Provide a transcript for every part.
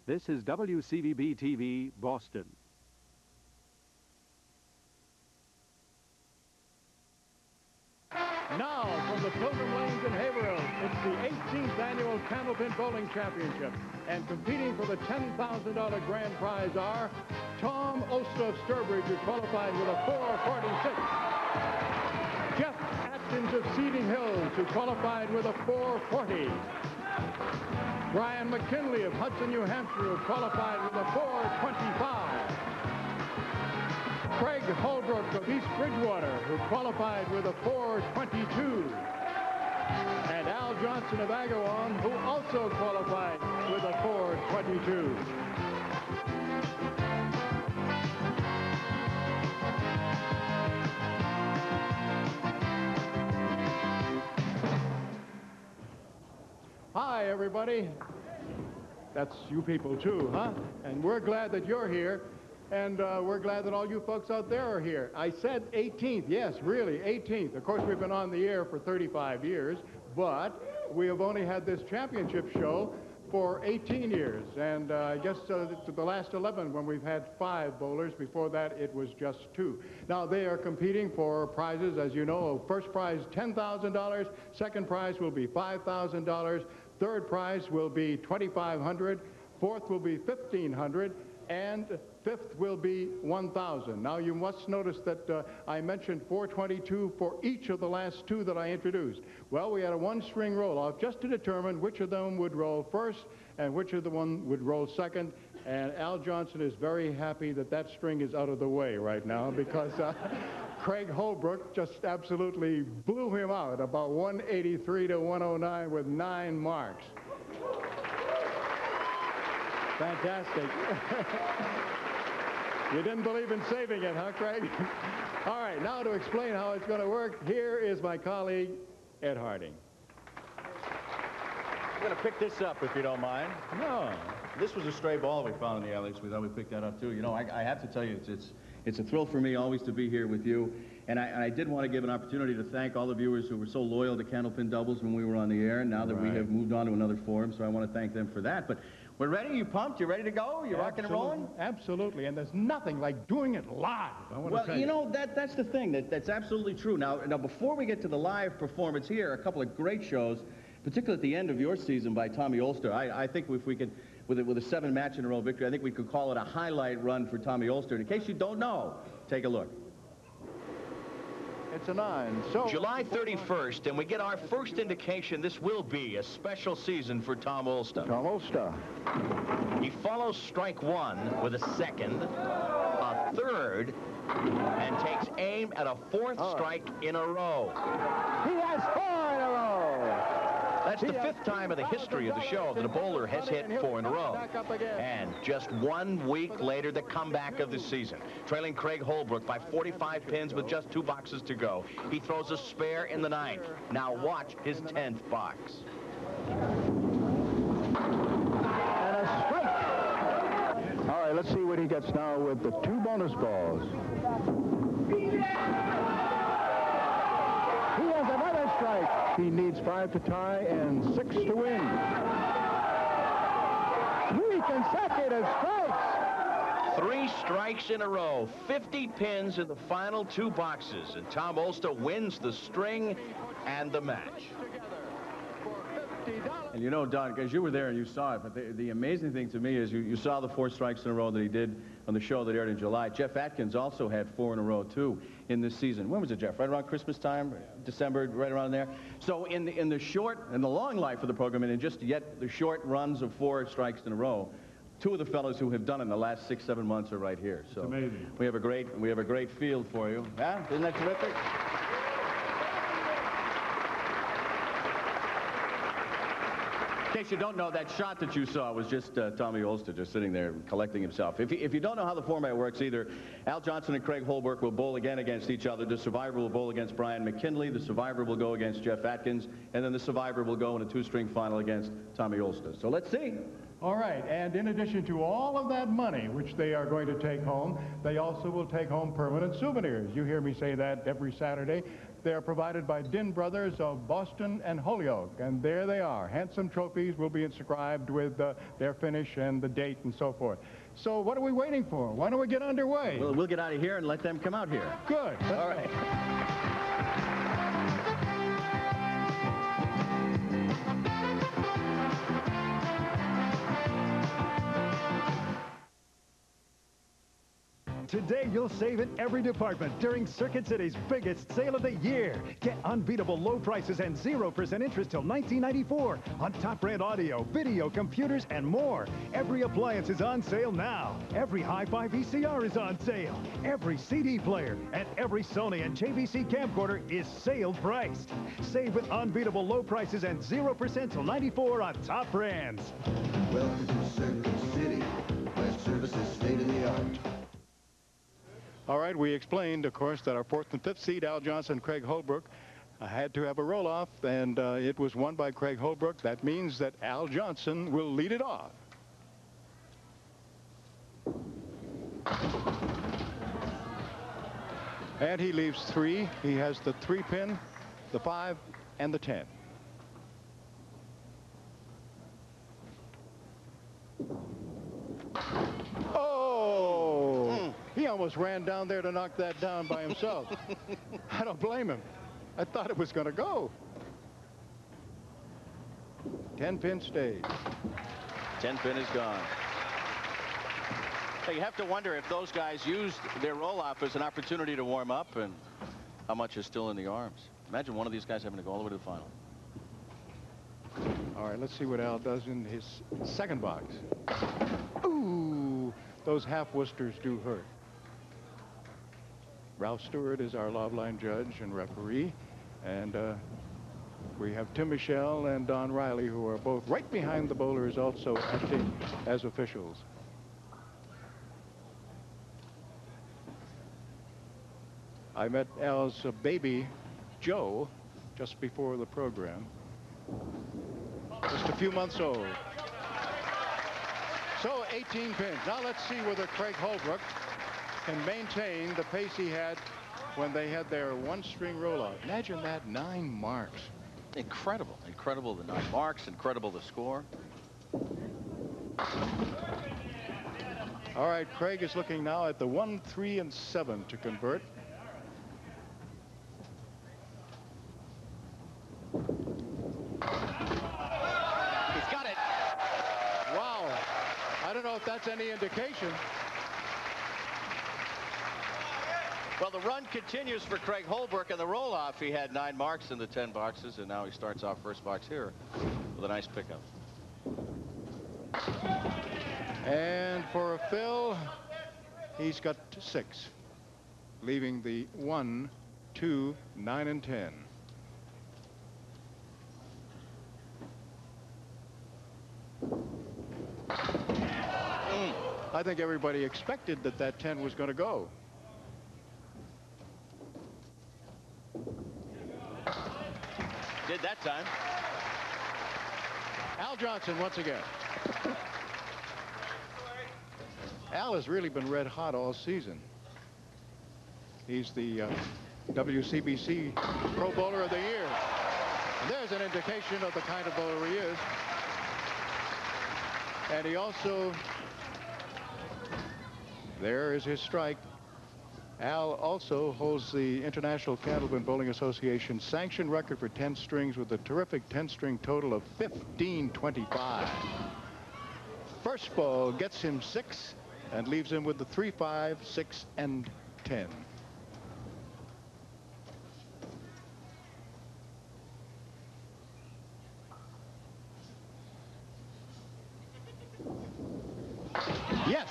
This is WCVB-TV, Boston. Now, from the Pilgrim Lanes in Haverhill, it's the 18th annual Candlepin Bowling Championship. And competing for the $10,000 grand prize are Tom Olszta of Sturbridge, who qualified with a 4.46. Jeff Atkins of Seeding Hills, who qualified with a 4.40. Brian McKinley of Hudson, New Hampshire, who qualified with a 4.25. Craig Holbrook of East Bridgewater, who qualified with a 4.22. And Al Johnson of Agawam, who also qualified with a 4.22. Hi, everybody. That's you people, too, huh? And we're glad that you're here. And we're glad that all you folks out there are here. I said 18th. Yes, really, 18th. Of course, we've been on the air for 35 years, but we have only had this championship show for 18 years. And I guess to the last 11 when we've had 5 bowlers. Before that, it was just 2. Now, they are competing for prizes, as you know. First prize, $10,000. Second prize will be $5,000. Third prize will be $2,500. Fourth will be $1,500. And fifth will be $1,000. Now, you must notice that I mentioned 422 for each of the last 2 that I introduced. Well, we had a 1-string roll-off just to determine which of them would roll first and which of the one would roll second. And Al Johnson is very happy that that string is out of the way right now because Craig Holbrook just absolutely blew him out about 183 to 109 with 9 marks. Fantastic. You didn't believe in saving it, huh, Craig? All right, now to explain how it's going to work, here is my colleague, Ed Harding. I'm going to pick this up, if you don't mind. No. This was a stray ball we found in the alleys. We thought we'd pick that up, too. You know, I have to tell you, it's a thrill for me always to be here with you. And I did want to give an opportunity to thank all the viewers who were so loyal to Candlepin Doubles when we were on the air, and now that we have moved on to another forum, so I want to thank them for that. But we're ready? You pumped? You ready to go? You rocking and rolling? Absolutely, and there's nothing like doing it live. Well, you know, that's the thing. That's absolutely true. Now, before we get to the live performance here, a couple of great shows, particularly at the end of your season by Tommy Olszta. I think if we could, with a 7-match-in-a-row victory, I think we could call it a highlight run for Tommy Olszta. In case you don't know, take a look. It's a 9. So July 31st, and we get our first indication this will be a special season for Tom Olszta. Tom Olszta. He follows strike 1 with a second, a third, and takes aim at a 4th strike in a row. He has 4 in a row. That's the 5th time in the history of the show that a bowler has hit 4 in a row. And just 1 week later, the comeback of the season. Trailing Craig Holbrook by 45 pins with just 2 boxes to go. He throws a spare in the 9th. Now watch his 10th box. And a strike. All right, let's see what he gets now with the 2 bonus balls. He has another strike. He needs 5 to tie and 6 to win. 3 consecutive strikes. 3 strikes in a row, 50 pins in the final 2 boxes, and Tom Olszta wins the string and the match. And you know, Don, because you were there and you saw it, but the amazing thing to me is you saw the 4 strikes in a row that he did on the show that aired in July. Jeff Atkins also had 4 in a row, too, in this season. When was it, Jeff? Right around Christmas time? December, right around there? So in the short and the long life of the program, and in just yet the short runs of 4 strikes in a row, 2 of the fellows who have done it in the last 6-7 months are right here. So it's amazing. We have a great field for you. Yeah? Isn't that terrific? In case you don't know, that shot that you saw was just Tommy Olszta just sitting there collecting himself. If you don't know how the format works either, Al Johnson and Craig Holbrook will bowl again against each other. The survivor will bowl against Brian McKinley. The survivor will go against Jeff Atkins. And then the survivor will go in a 2-string final against Tommy Olszta. So let's see. All right, and in addition to all of that money, which they are going to take home, they also will take home permanent souvenirs. You hear me say that every Saturday. They are provided by Din Brothers of Boston and Holyoke, and there they are. Handsome trophies will be inscribed with their finish and the date and so forth. So what are we waiting for? Why don't we get underway? Well, we'll get out of here and let them come out here. Good. All right. Today, you'll save in every department during Circuit City's biggest sale of the year. Get unbeatable low prices and 0% interest till $19.94 on top brand audio, video, computers, and more. Every appliance is on sale now. Every hi-fi VCR is on sale. Every CD player and every Sony and JVC camcorder is sale priced. Save with unbeatable low prices and 0% till $94 on top brands. Welcome to Circuit City, where service is state-of-the-art. All right, we explained, of course, that our 4th and 5th seed, Al Johnson, Craig Holbrook, had to have a roll-off, and it was won by Craig Holbrook. That means that Al Johnson will lead it off. And he leaves 3. He has the 3-pin, the 5, and the 10. He almost ran down there to knock that down by himself. I don't blame him. I thought it was going to go. 10-pin stays. 10-pin is gone. Hey, you have to wonder if those guys used their roll-off as an opportunity to warm up and how much is still in the arms. Imagine one of these guys having to go all the way to the final. All right, let's see what Al does in his second box. Ooh, those half Worcesters do hurt. Ralph Stewart is our love line judge and referee, and we have Tim Michelle and Don Riley, who are both right behind the bowlers, also acting as officials. I met Al's baby, Joe, just before the program. Just a few months old. So 18 pins. Now let's see whether Craig Holbrook can maintain the pace he had when they had their one-string roll-off. Imagine that, 9 marks. Incredible. Incredible the 9 marks. Incredible the score. All right, Craig is looking now at the 1, 3, and 7 to convert. He's got it. Wow. I don't know if that's any indication. Well, the run continues for Craig Holbrook, and the roll-off, he had 9 marks in the 10 boxes, and now he starts off first box here with a nice pickup. And for a fill, he's got 6, leaving the 1, 2, 9, and 10. I think everybody expected that that 10 was going to go. Did that time. Al Johnson once again. Al has really been red hot all season. He's the WCBC Pro Bowler of the Year. And there's an indication of the kind of bowler he is. And he also, there is his strike. Al also holds the International Candlepin Bowling Association sanctioned record for 10 strings with a terrific 10-string total of 1525. First ball gets him 6 and leaves him with the 3, 5, 6, and 10. Yes.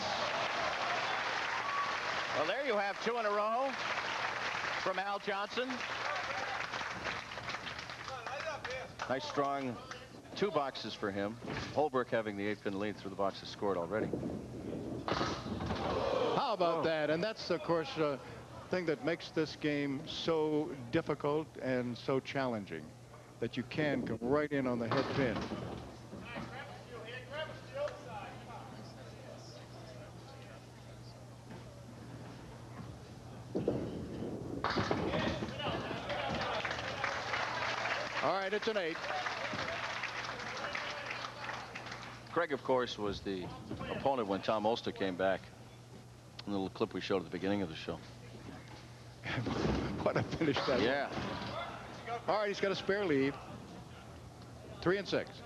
Well, there you have 2 in a row from Al Johnson. Nice strong 2 boxes for him. Holbrook having the 8-pin lead through the boxes scored already. How about that? And that's, of course, the thing that makes this game so difficult and so challenging, that you can come right in on the head pin. All right, it's an 8. Craig, of course, was the opponent when Tom Olszta came back. A little clip we showed at the beginning of the show. What a finish that was. Yeah. All right, he's got a spare lead. 3 and 6.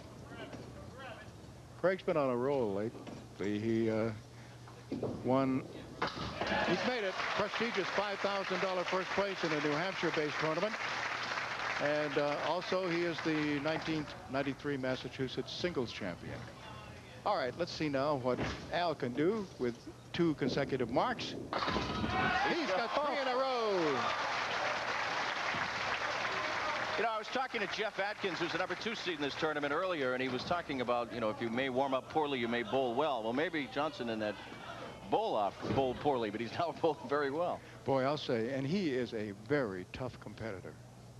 Craig's been on a roll lately. He won. He's made it. Prestigious $5,000 first place in a New Hampshire-based tournament. And also, he is the 1993 Massachusetts singles champion. All right, let's see now what Al can do with 2 consecutive marks. He's got 3 in a row. You know, I was talking to Jeff Atkins, who's the #2 seed in this tournament earlier, and he was talking about, you know, if you may warm up poorly, you may bowl well. Well, maybe Johnson in that bowl-off bowled poorly, but he's now bowling very well. Boy, I'll say, and he is a very tough competitor.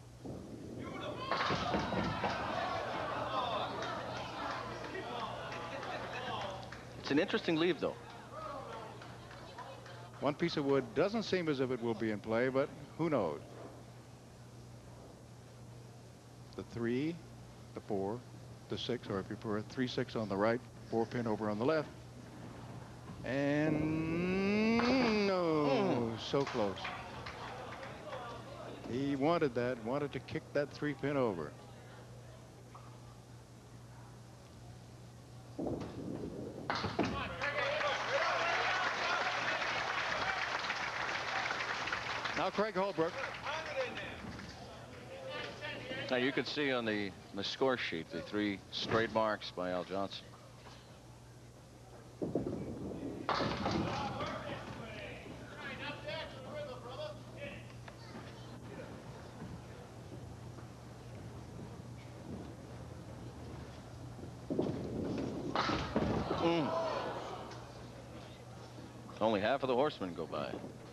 It's an interesting leave, though. One piece of wood doesn't seem as if it will be in play, but who knows? The 3, the 4, the 6, or if you prefer, 3-6 on the right, 4-pin over on the left. And no, so close. He wanted that, wanted to kick that 3-pin over. Now Craig Holbrook. Now you can see on the score sheet the 3 straight marks by Al Johnson. Only half of the horsemen go by.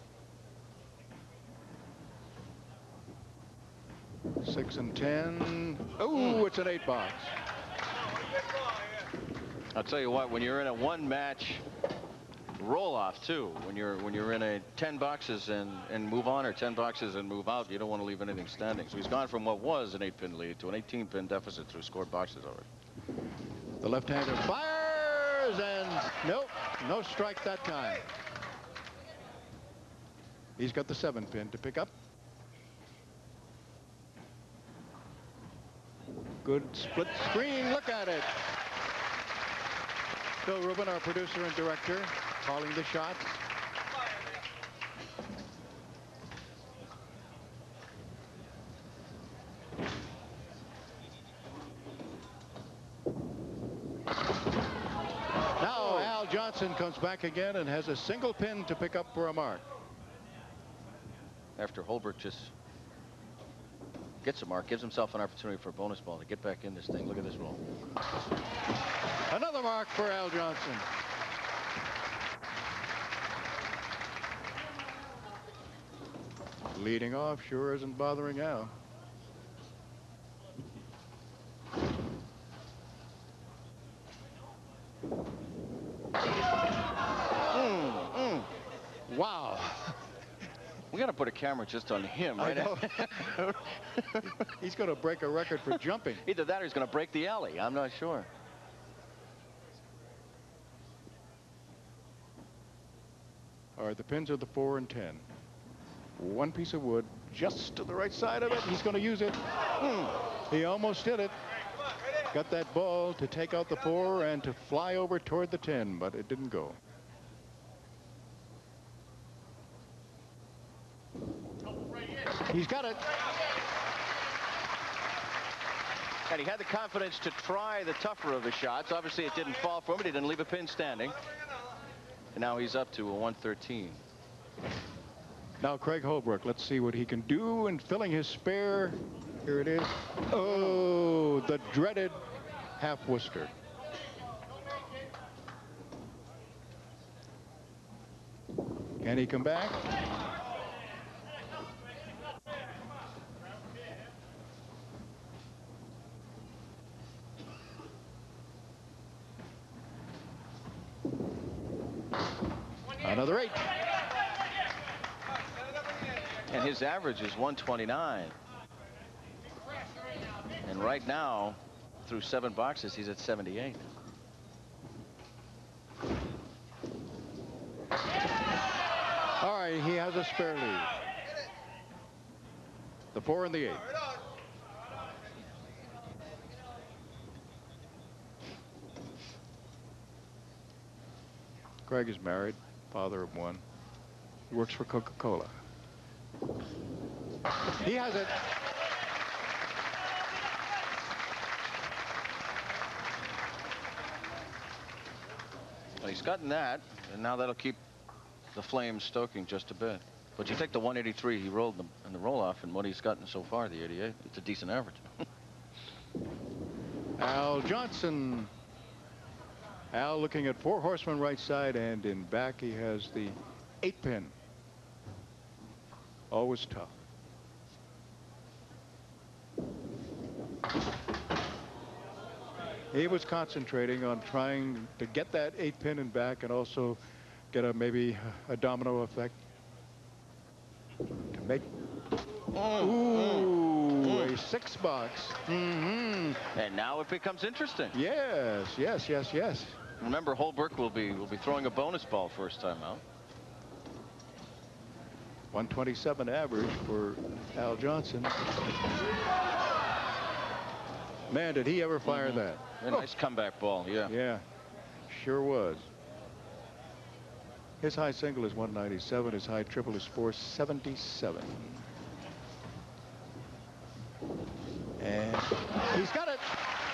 6 and 10. Oh, it's an 8 box. I'll tell you what, when you're in a 1-match roll-off too, when you're in a 10 boxes and move on, or 10 boxes and move out, you don't want to leave anything standing. So he's gone from what was an 8-pin lead to an 18-pin deficit through scored boxes already. The left-hander fires, and nope, no strike that time. He's got the 7-pin to pick up. Good split screen. Look at it. Bill Rubin, our producer and director, calling the shots. Now Al Johnson comes back again and has a single pin to pick up for a mark. After Holbrook just gets a mark, gives himself an opportunity for a bonus ball to get back in this thing. Look at this roll. Another mark for Al Johnson. Leading off sure isn't bothering Al. Wow. We got to put a camera just on him, right? He's going to break a record for jumping. Either that or he's going to break the alley. I'm not sure. All right, the pins are the 4 and 10. 1 piece of wood just to the right side of it. He's going to use it. He almost did it. Got that ball to take out the 4 and to fly over toward the 10, but it didn't go. He's got it. And he had the confidence to try the tougher of the shots. Obviously, it didn't fall for him, but he didn't leave a pin standing. And now he's up to a 113. Now Craig Holbrook, let's see what he can do in filling his spare. Here it is. Oh, the dreaded half Worcester. Can he come back? Another 8. And his average is 129. And right now, through 7 boxes, he's at 78. All right, he has a spare lead. The 4 and the 8. Craig is married, father of 1. He works for Coca-Cola. He has it. Well, he's gotten that, and now that'll keep the flames stoking just a bit. But you take the 183 he rolled in the roll-off, and what he's gotten so far, the 88, it's a decent average. Al Johnson. Al looking at 4 horsemen right side, and in back he has the 8-pin. Always tough. He was concentrating on trying to get that 8-pin in back and also get maybe a domino effect to make a 6 box. And now it becomes interesting. Yes, yes, yes, yes. Remember, Holbrook will be throwing a bonus ball first time out. 127 average for Al Johnson. Man, did he ever fire that? A nice comeback ball, yeah. Yeah, sure was. His high single is 197. His high triple is 477. And he's got it.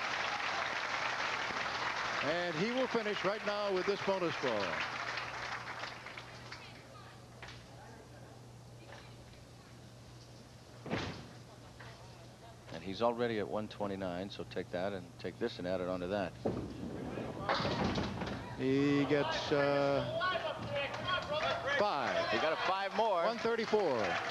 And he will finish right now with this bonus ball. And he's already at 129, so take that and take this and add it onto that. He gets 5. He got a 5 more. 134.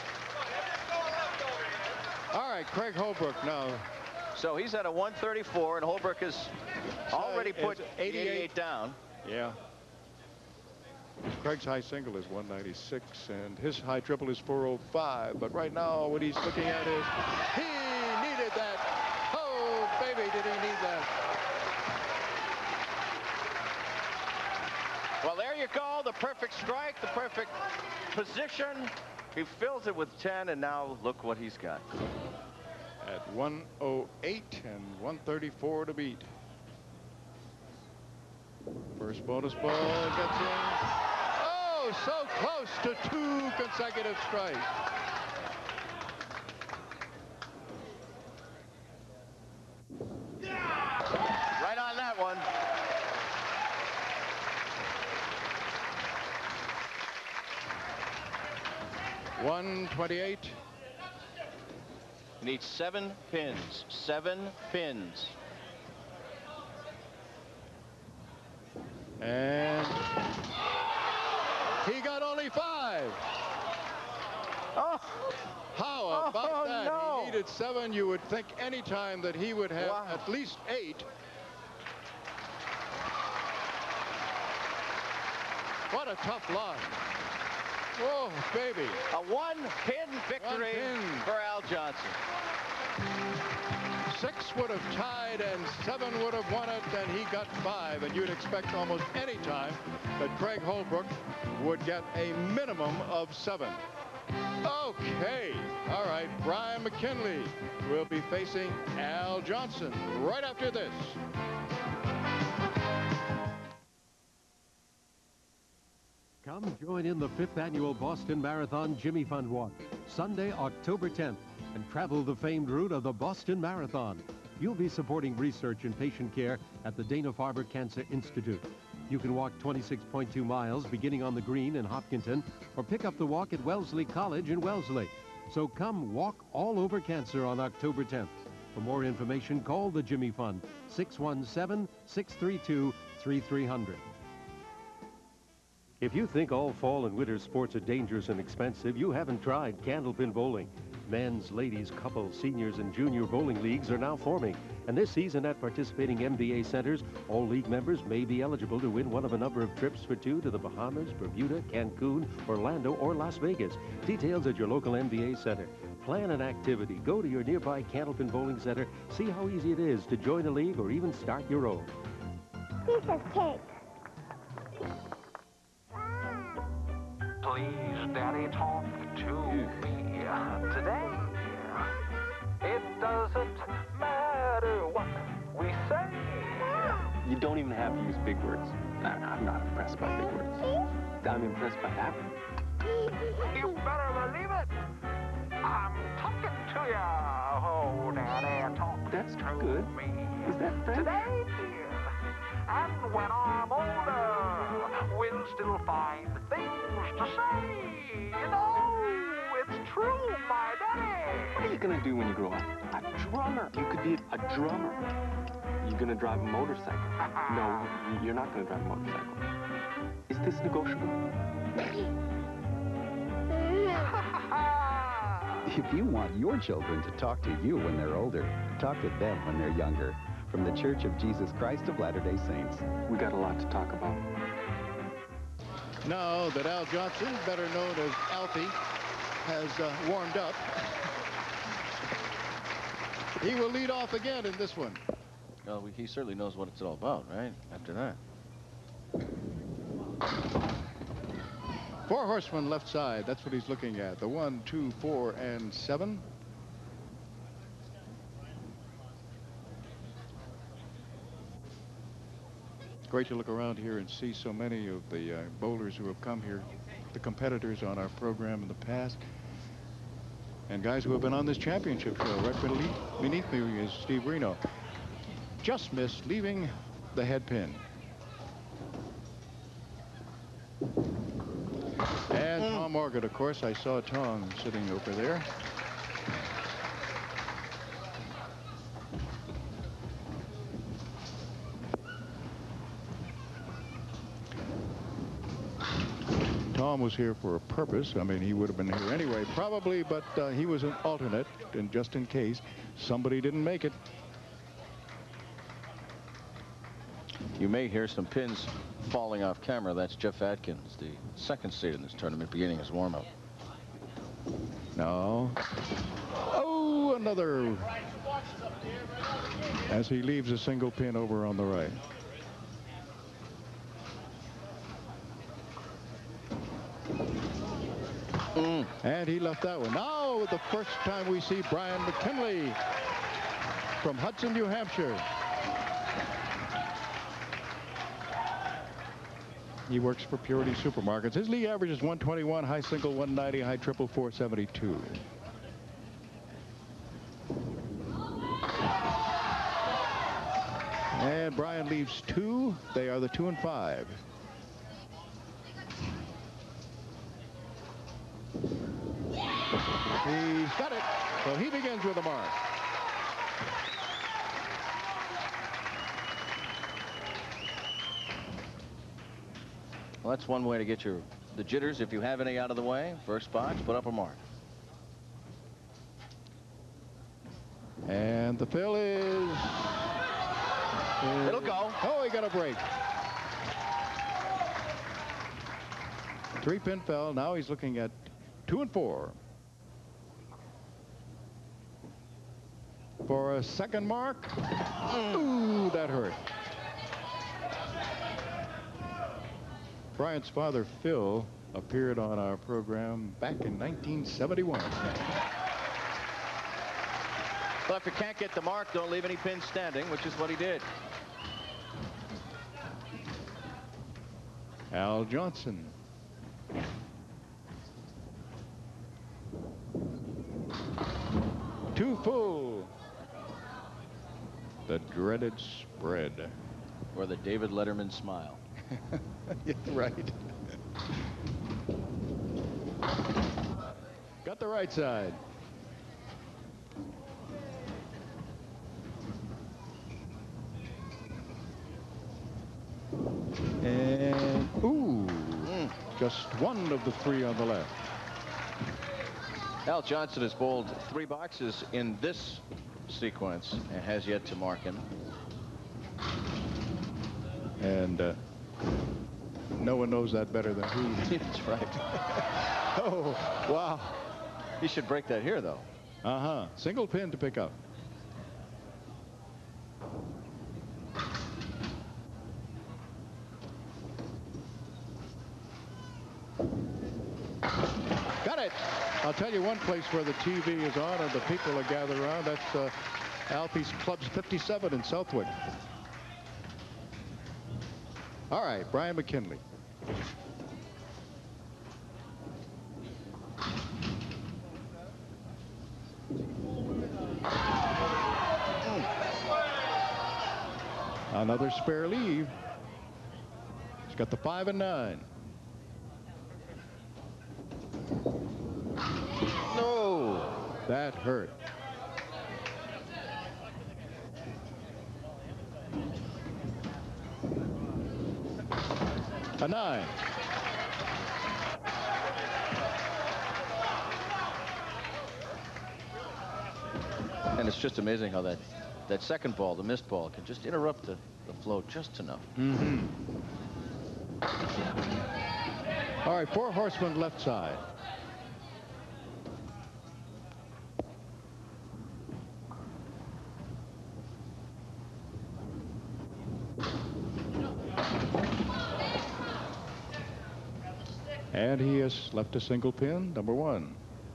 All right, Craig Holbrook now. So he's at a 134, and Holbrook has already put 88 down. Yeah. Craig's high single is 196, and his high triple is 405. But right now, what he's looking at is he needed that. Oh, baby, did he need that. Well, there you go. The perfect strike, the perfect position. He fills it with 10, and now look what he's got. At 108 and 134 to beat. First bonus ball gets in. Oh, so close to 2 consecutive strikes. Right on that one. $128. He needs 7 pins. 7 pins. And he got only 5. Oh, how about that? No. He needed 7. You would think any time that he would have at least 8. What a tough loss. Whoa, baby. A 1-pin victory for Al Johnson. 6 would have tied and 7 would have won it, and he got 5. And you'd expect almost any time that Craig Holbrook would get a minimum of 7. Okay. All right. Brian McKinley will be facing Al Johnson right after this. Come join in the 5th annual Boston Marathon Jimmy Fund Walk, Sunday, October 10th, and travel the famed route of the Boston Marathon. You'll be supporting research and patient care at the Dana-Farber Cancer Institute. You can walk 26.2 miles beginning on the Green in Hopkinton, or pick up the walk at Wellesley College in Wellesley. So come walk all over cancer on October 10th. For more information, call the Jimmy Fund, 617-632-3300. If you think all fall and winter sports are dangerous and expensive, you haven't tried Candlepin Bowling. Men's, ladies, couples, seniors, and junior bowling leagues are now forming. And this season at participating MBA centers, all league members may be eligible to win one of a number of trips for two to the Bahamas, Bermuda, Cancun, Orlando, or Las Vegas. Details at your local MBA center. Plan an activity. Go to your nearby Candlepin Bowling Center. See how easy it is to join a league or even start your own. Piece of cake. Please, Daddy, talk to me today. It doesn't matter what we say. You don't even have to use big words. I'm not impressed by big words. I'm impressed by that one. You better believe it. I'm talking to you. Oh, Daddy, talk That's to good. me. Is that French? Today, dear. And when I'm older, we'll still find things to say. You know, it's true, my daddy. What are you going to do when you grow up? A drummer. You could be a drummer. You're going to drive a motorcycle. No, you're not going to drive a motorcycle. Is this negotiable? If you want your children to talk to you when they're older, talk to them when they're younger. From the Church of Jesus Christ of Latter-day Saints. We got a lot to talk about. Now that Al Johnson, better known as Alfie, has warmed up, he will lead off again in this one. Well, he certainly knows what it's all about, right? After that. 4 horsemen left side. That's what he's looking at. The 1, 2, 4, and 7. Great to look around here and see so many of the bowlers who have come here, the competitors on our program in the past, and guys who have been on this championship show. Right beneath me is Steve Reno. Just missed leaving the head pin. And Tom Morgan, of course, I saw Tom sitting over there. Tom was here for a purpose. I mean, he would have been here anyway, probably, but he was an alternate, and just in case somebody didn't make it. You may hear some pins falling off camera. That's Jeff Atkins, the second seed in this tournament, beginning his warm-up. No. Oh, another. As he leaves a single pin over on the right. And he left that one. Now, the first time we see Brian McKinley from Hudson, New Hampshire. He works for Purity Supermarkets. His league average is 121, high single 190, high triple 472. And Brian leaves 2. They are the 2 and 5. He's got it. So he begins with a mark. Well, that's one way to get the jitters, if you have any, out of the way. First box, put up a mark. And the fill is... It'll go. Oh, he got a break. 3-pin fell. Now he's looking at 2 and 4. For a second mark. Ooh, that hurt. Bryant's father, Phil, appeared on our program back in 1971. Well, if you can't get the mark, don't leave any pins standing, which is what he did. Al Johnson. Too full. The dreaded spread. Or the David Letterman smile. Yeah, right. Got the right side. And, ooh, just one of the 3 on the left. Al Johnson has bowled 3 boxes in this sequence and has yet to mark him. And no one knows that better than he. That's right. Oh, wow. He should break that here, though. Uh-huh. Single pin to pick up. Got it. I'll tell you one place where the TV is on and the people are gathered around. That's Alfie's Club's 57 in Southwick. All right, Brian McKinley. Another spare leave. He's got the 5 and 9. No, that hurt. A 9. And it's just amazing how that second ball, the missed ball, can just interrupt the flow just enough. Mm-hmm. All right, 4 horsemen left side. And he has left a single pin, number 1.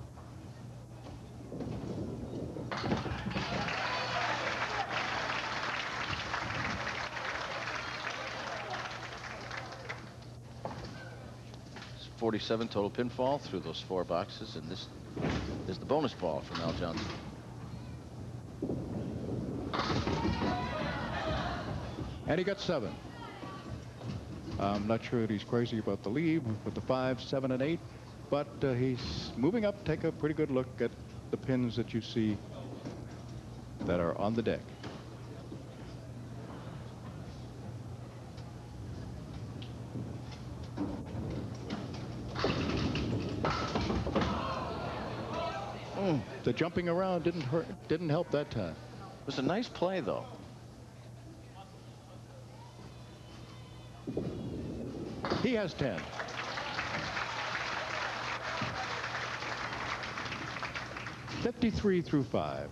It's 47 total pinfall through those 4 boxes, and this is the bonus ball from Al Johnson. And he got 7. I'm not sure that he's crazy about the lead with the 5, 7, and 8, but he's moving up. Take a pretty good look at the pins that you see that are on the deck. The jumping around didn't help that time. It was a nice play, though. He has 10. $53 through 5.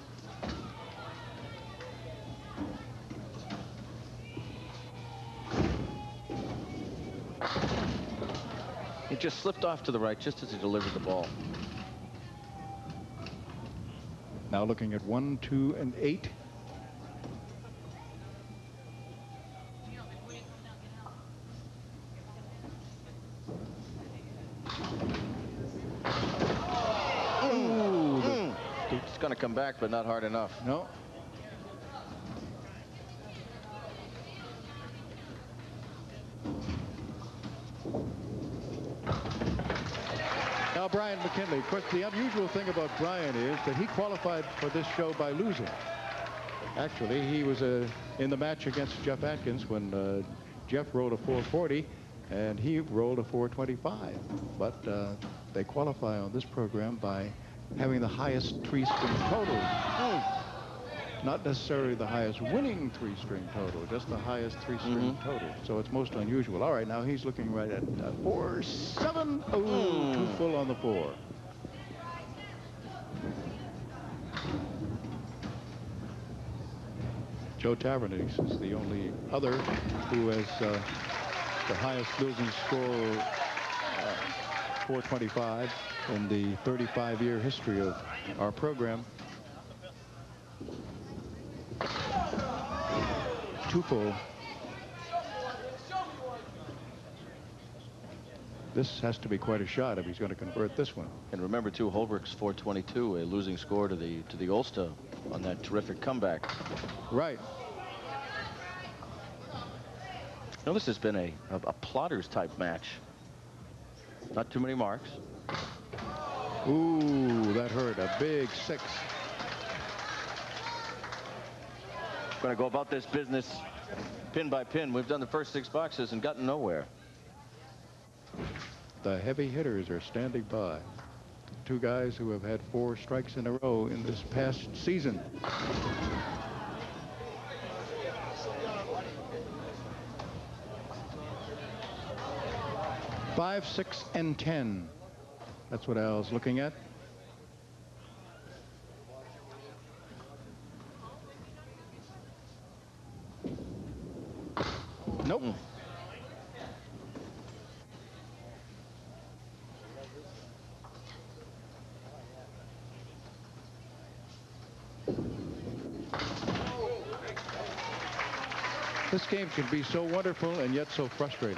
He just slipped off to the right just as he delivered the ball. Now looking at 1, 2, and 8. It's going to come back, but not hard enough. No. Now, Brian McKinley. Of course, the unusual thing about Brian is that he qualified for this show by losing. Actually, he was in the match against Jeff Atkins when Jeff rolled a 440 and he rolled a 425. But they qualify on this program by having the highest 3-string total. Not necessarily the highest winning 3-string total, just the highest 3-string total. So it's most unusual. All right, now he's looking right at 4, 7. Oh, too full on the 4. Joe Tavernese is the only other who has the highest losing score, 425, in the 35-year history of our program. Too full. This has to be quite a shot if he's going to convert this one. And remember, too, Holbrook's 422, a losing score to the Olszta on that terrific comeback. Right. Now, this has been a plotters type match. Not too many marks. Ooh, that hurt. A big 6. Going to go about this business pin by pin. We've done the first 6 boxes and gotten nowhere. The heavy hitters are standing by. two guys who have had 4 strikes in a row in this past season. Five, 6, and 10. That's what Al's looking at. Nope. This game can be so wonderful and yet so frustrating.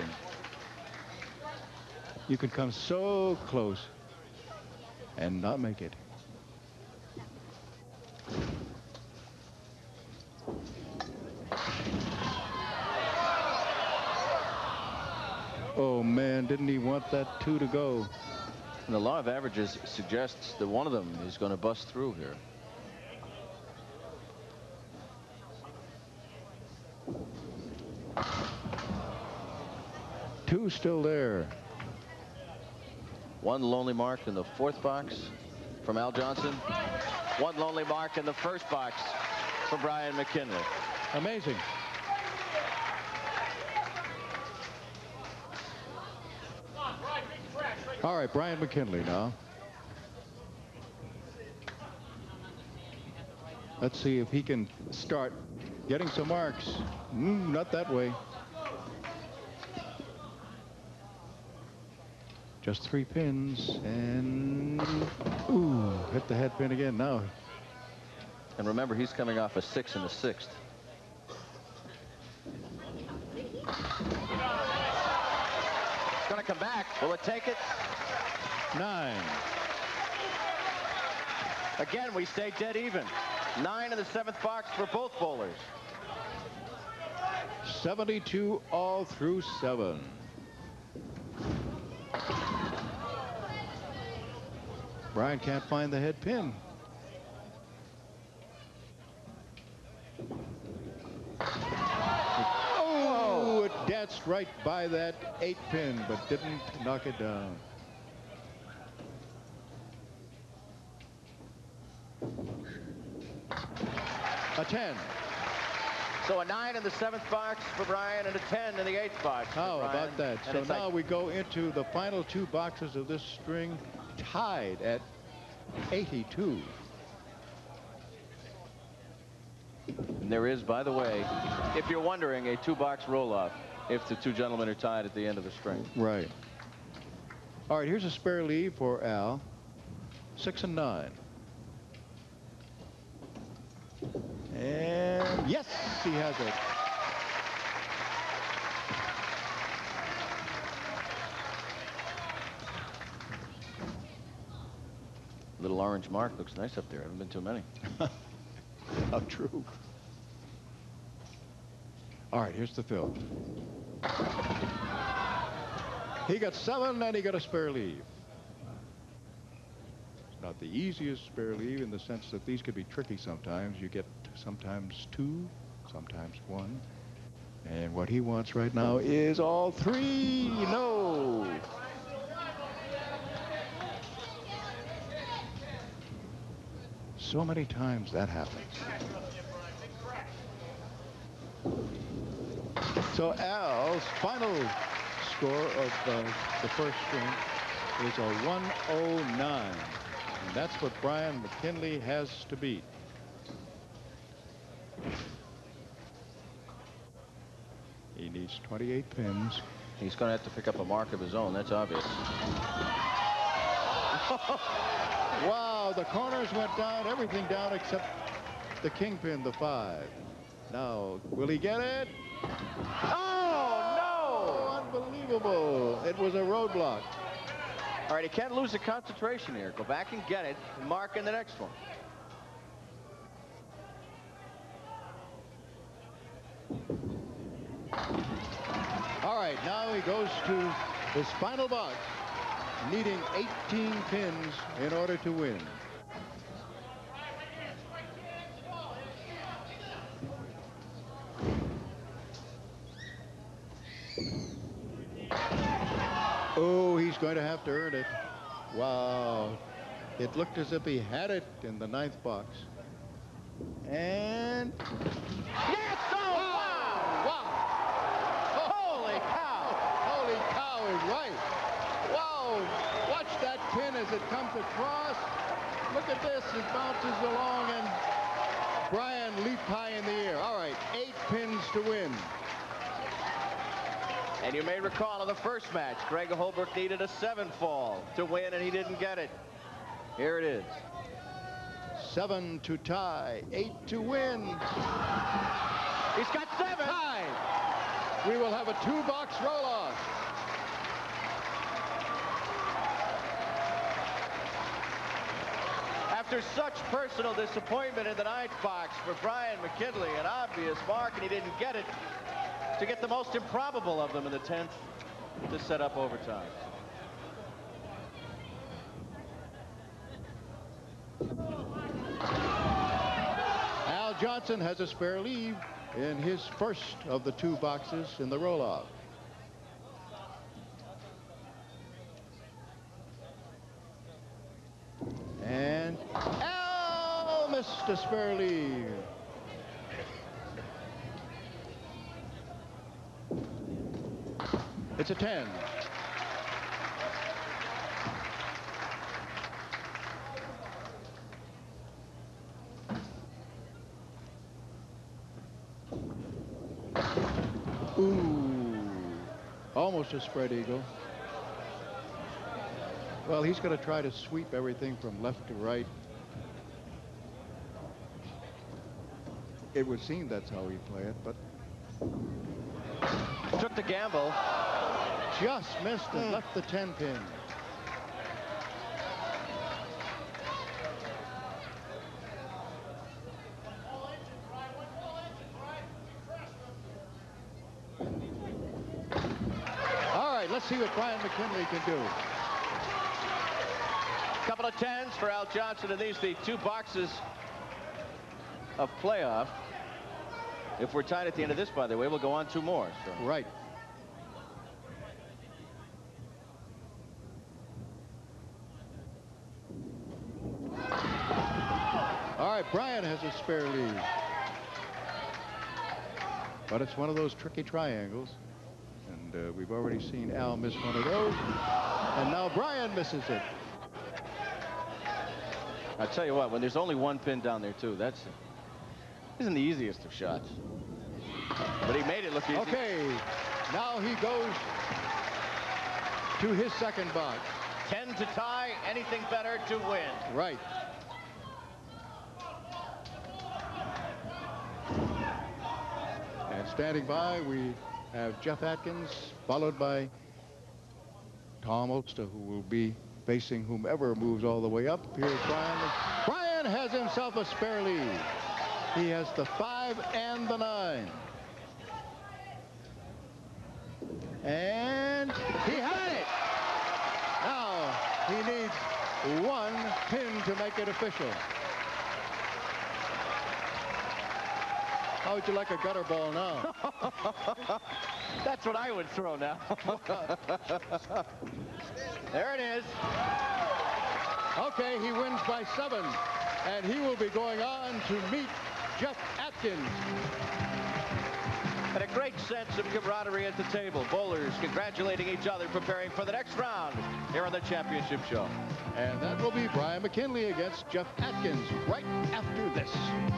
You can come so close and not make it. Oh man, didn't he want that 2 to go? And the law of averages suggests that one of them is going to bust through here. Two still there. One lonely mark in the 4th box from Al Johnson. One lonely mark in the 1st box from Brian McKinley. Amazing. All right, Brian McKinley now. Let's see if he can start getting some marks. Not that way. Just 3 pins, and ooh, hit the head pin again now. And remember, he's coming off a 6 in the 6th. It's going to come back. Will it take it? 9. Again, we stay dead even. 9 in the 7th box for both bowlers. 72 all through 7. Brian can't find the head pin. Oh, it danced right by that 8 pin, but didn't knock it down. A 10. So a 9 in the 7th box for Brian and a 10 in the 8th box. How about that? And So now we go into the final 2 boxes of this string, tied at 82. And there is, by the way, if you're wondering, a 2-box roll-off if the 2 gentlemen are tied at the end of the string. Right. All right, here's a spare leave for Al. 6 and 9. And yes, he has it. Little orange mark looks nice up there. Haven't been too many. How true. All right, here's the fill. He got 7 and he got a spare leave. It's not the easiest spare leave in the sense that these could be tricky sometimes. You get sometimes 2, sometimes 1. And what he wants right now is all 3. No. So many times that happens. So Al's final score of the first string is a 109. And that's what Brian McKinley has to beat. He needs 28 pins. He's going to have to pick up a mark of his own. That's obvious. Wow, the corners went down, everything down except the kingpin, the 5. Now, will he get it? Oh, no! Unbelievable. It was a roadblock. All right, he can't lose the concentration here. Go back and get it and mark in the next one. All right, now he goes to his final box, needing 18 pins in order to win. Oh, he's going to have to earn it. Wow. It looked as if he had it in the 9th box. And... Yes! Oh, wow! Wow! Holy cow! Holy cow is right. Wow! Watch that pin as it comes across. Look at this. It bounces along, and Brian leaped high in the air. All right, 8 pins to win. And you may recall in the first match, Craig Holbrook needed a 7-fall to win, and he didn't get it. Here it is. 7 to tie, 8 to win. He's got 7. Tied. We will have a 2-box roll-off. After such personal disappointment in the 9th box for Brian McKinley, an obvious mark, and he didn't get it, to get the most improbable of them in the 10th to set up overtime. Al Johnson has a spare leave in his first of the 2 boxes in the roll-off. And Al missed a spare leave. It's a 10. Ooh, almost a spread eagle. Well, he's going to try to sweep everything from left to right. It would seem that's how he'd play it, but... Took the gamble. Just missed and left the 10 pin. All right, let's see what Brian McKinley can do. Couple of 10s for Al Johnson, and these the 2 boxes of playoff. If we're tied at the end of this, by the way, we'll go on 2 more. So. Right. All right, Brian has a spare lead. But it's one of those tricky triangles. And we've already seen Al miss one of those. And now Brian misses it. I tell you what, when there's only 1 pin down there, too, that's isn't the easiest of shots. But he made it look easy. Okay, now he goes to his 2nd box. 10 to tie, anything better to win. Right. And standing by, we have Jeff Atkins, followed by Tom Olszta, who will be facing whomever moves all the way up. Here's Brian. Brian has himself a spare lead. He has the 5 and the 9. And he had it. Now he needs 1 pin to make it official. How would you like a gutter ball now? That's what I would throw now. There it is. Okay, he wins by 7. And he will be going on to meet Jeff Atkins. And a great sense of camaraderie at the table. Bowlers congratulating each other, preparing for the next round here on the championship show. And that will be Brian McKinley against Jeff Atkins right after this.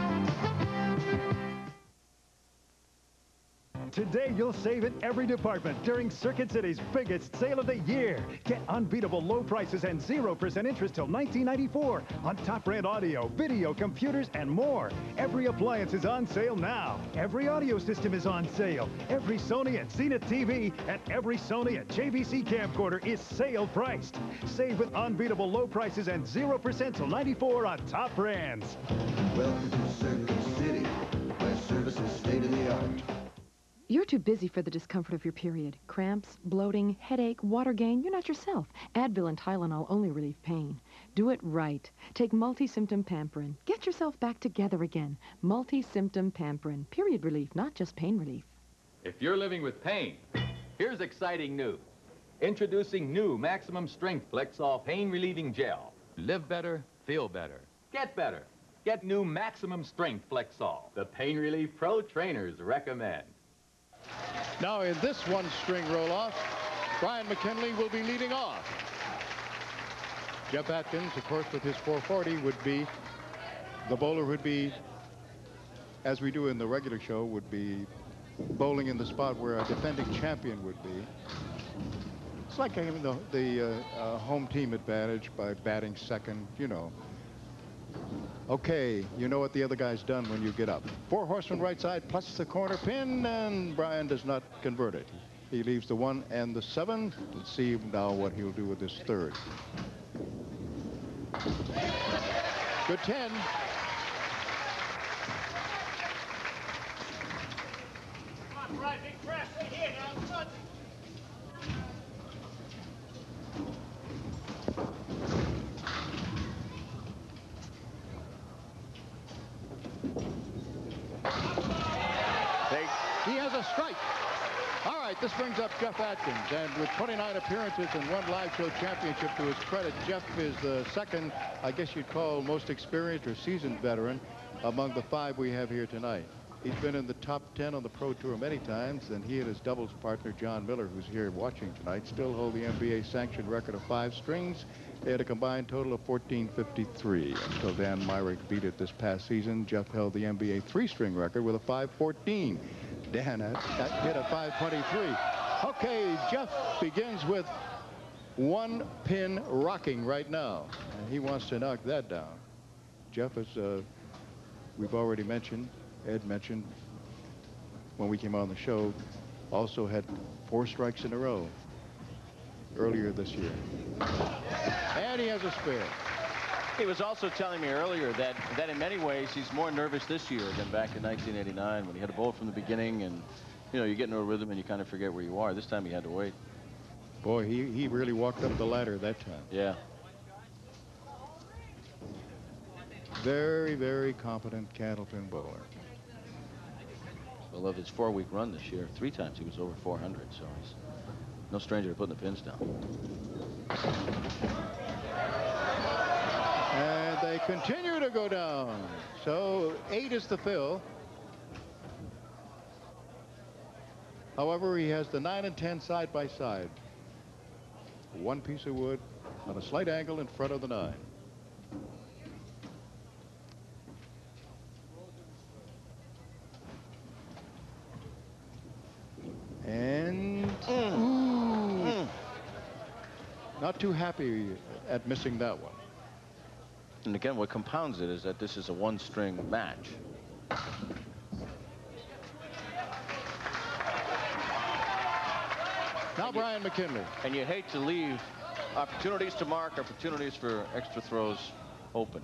Today, you'll save in every department during Circuit City's biggest sale of the year. Get unbeatable low prices and 0% interest till 1994 on top-brand audio, video, computers, and more. Every appliance is on sale now. Every audio system is on sale. Every Sony and Zenith TV and every Sony and JVC camcorder is sale priced. Save with unbeatable low prices and 0% till 94 on top brands. Welcome to Circuit City, where service is state-of-the-art. You're too busy for the discomfort of your period. Cramps, bloating, headache, water gain, you're not yourself. Advil and Tylenol only relieve pain. Do it right. Take multi-symptom Pamperin. Get yourself back together again. Multi-symptom Pamperin. Period relief, not just pain relief. If you're living with pain, here's exciting news. Introducing new maximum strength Flexol pain relieving gel. Live better, feel better. Get better. Get new Maximum Strength Flexol. The Pain Relief Pro Trainers recommend. Now in this one-string roll-off, Brian McKinley will be leading off. Jeff Atkins, of course, with his 440 would be, the bowler would be, as we do in the regular show, would be bowling in the spot where a defending champion would be. It's like having the home team advantage by batting second, you know. Okay, you know what the other guy's done when you get up. 4 horsemen right side plus the corner pin, and Brian does not convert it. He leaves the 1 and the 7. Let's see now what he'll do with this third. Good 10. Right, big press right here now. Come on. He has a strike. All right, this brings up Jeff Atkins, and with 29 appearances and 1 live show championship to his credit, Jeff is the second, I guess you'd call, most experienced or seasoned veteran among the 5 we have here tonight. He's been in the top 10 on the Pro Tour many times, and he and his doubles partner, John Miller, who's here watching tonight, still hold the NBA sanctioned record of 5 strings. They had a combined total of 1453. Until Dan Myrick beat it this past season, Jeff held the NBA 3-string record with a 514. Dan hit a 523. Okay, Jeff begins with 1 pin rocking right now, and he wants to knock that down. Jeff is, we've already mentioned, Ed mentioned when we came on the show, also had 4 strikes in a row earlier this year. And he has a spare. He was also telling me earlier that in many ways he's more nervous this year than back in 1989 when he had a bowl from the beginning, and you know, you get into a rhythm and you kind of forget where you are. This time he had to wait. Boy, he really walked up the ladder that time. Yeah. Very, very competent Candlepin bowler. I love his 4-week run this year. 3 times he was over 400, so he's no stranger to putting the pins down. And they continue to go down. So 8 is the fill. However, he has the 9 and 10 side by side. 1 piece of wood on a slight angle in front of the 9. And not too happy at missing that one. And again, what compounds it is that this is a 1-string match. Now Brian McKinley. And you hate to leave opportunities to mark, opportunities for extra throws open.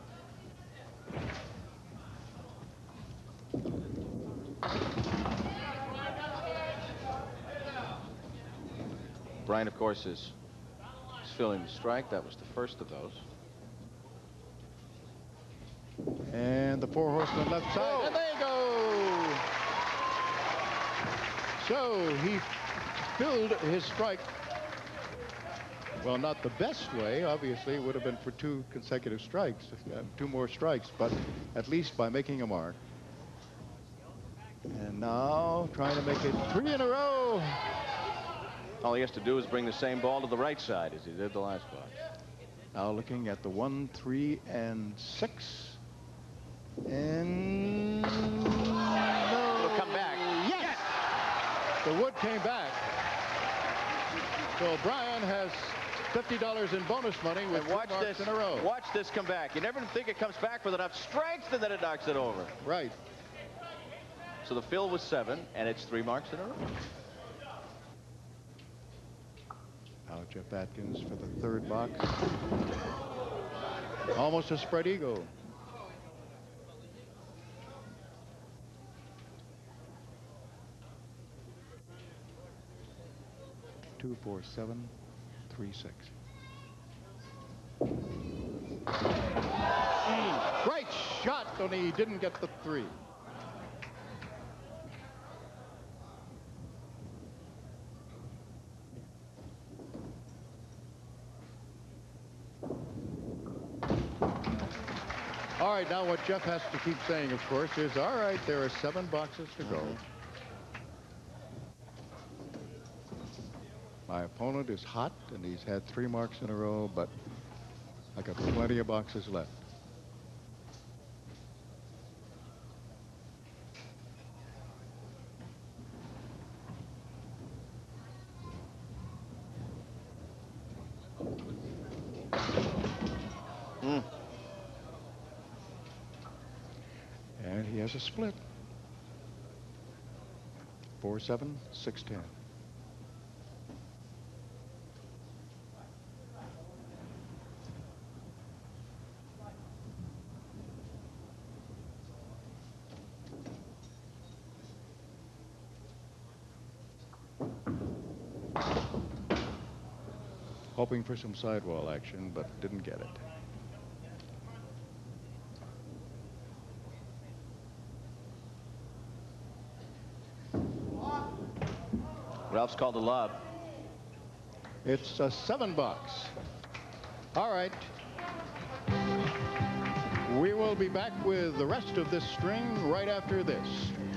Brian, of course, is filling the strike. That was the first of those. And the 4 horsemen left side. Oh. And there you go. So he filled his strike. Well, not the best way. Obviously, it would have been for 2 consecutive strikes, 2 more strikes, but at least by making a mark. And now trying to make it 3 in a row. All he has to do is bring the same ball to the right side as he did the last box. Now looking at the 1, 3, and 6. And no. It'll come back. Yes! The wood came back. So Brian has $50 in bonus money with 2 marks in a row. Watch this come back. You never think it comes back with enough strength, and then it knocks it over. Right. So the fill was 7, and it's 3 marks in a row. Now Jeff Atkins for the 3rd box. Almost a spread eagle. Two, 4, 7, 3, 6. Great shot, only he didn't get the 3. right, now what Jeff has to keep saying, of course, is, all right, there are 7 boxes to go. My opponent is hot, and he's had 3 marks in a row, but I got plenty of boxes left. And he has a split. 4-7, 6-10. Hoping for some sidewall action, but didn't get it. Ralph's called a lob. It's a 7 box. All right. We will be back with the rest of this string right after this.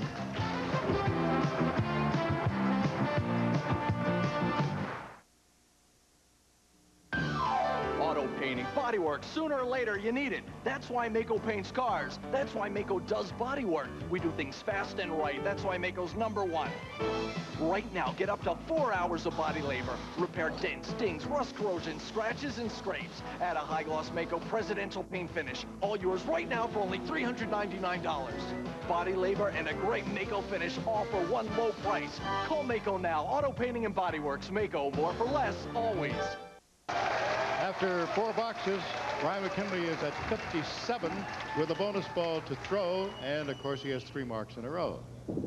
Painting, bodywork, sooner or later you need it. That's why Mako paints cars. That's why Mako does bodywork. We do things fast and right. That's why Mako's #1. Right now, get up to 4 hours of body labor. Repair dents, dings, rust, corrosion, scratches, and scrapes. Add a high-gloss Mako presidential paint finish. All yours right now for only $399. Body labor and a great Mako finish, all for one low price. Call Mako now. Auto painting and bodyworks. Mako, more for less, always. After 4 boxes, Ryan McKinley is at 57 with a bonus ball to throw, and of course he has 3 marks in a row.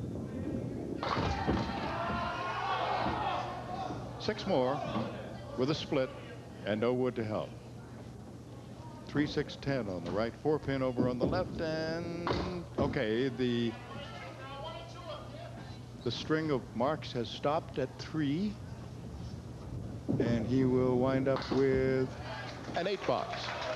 6 more with a split and no wood to help. 3, 6, 10 on the right, 4 pin over on the left, and okay, the string of marks has stopped at 3. And he will wind up with an 8 box.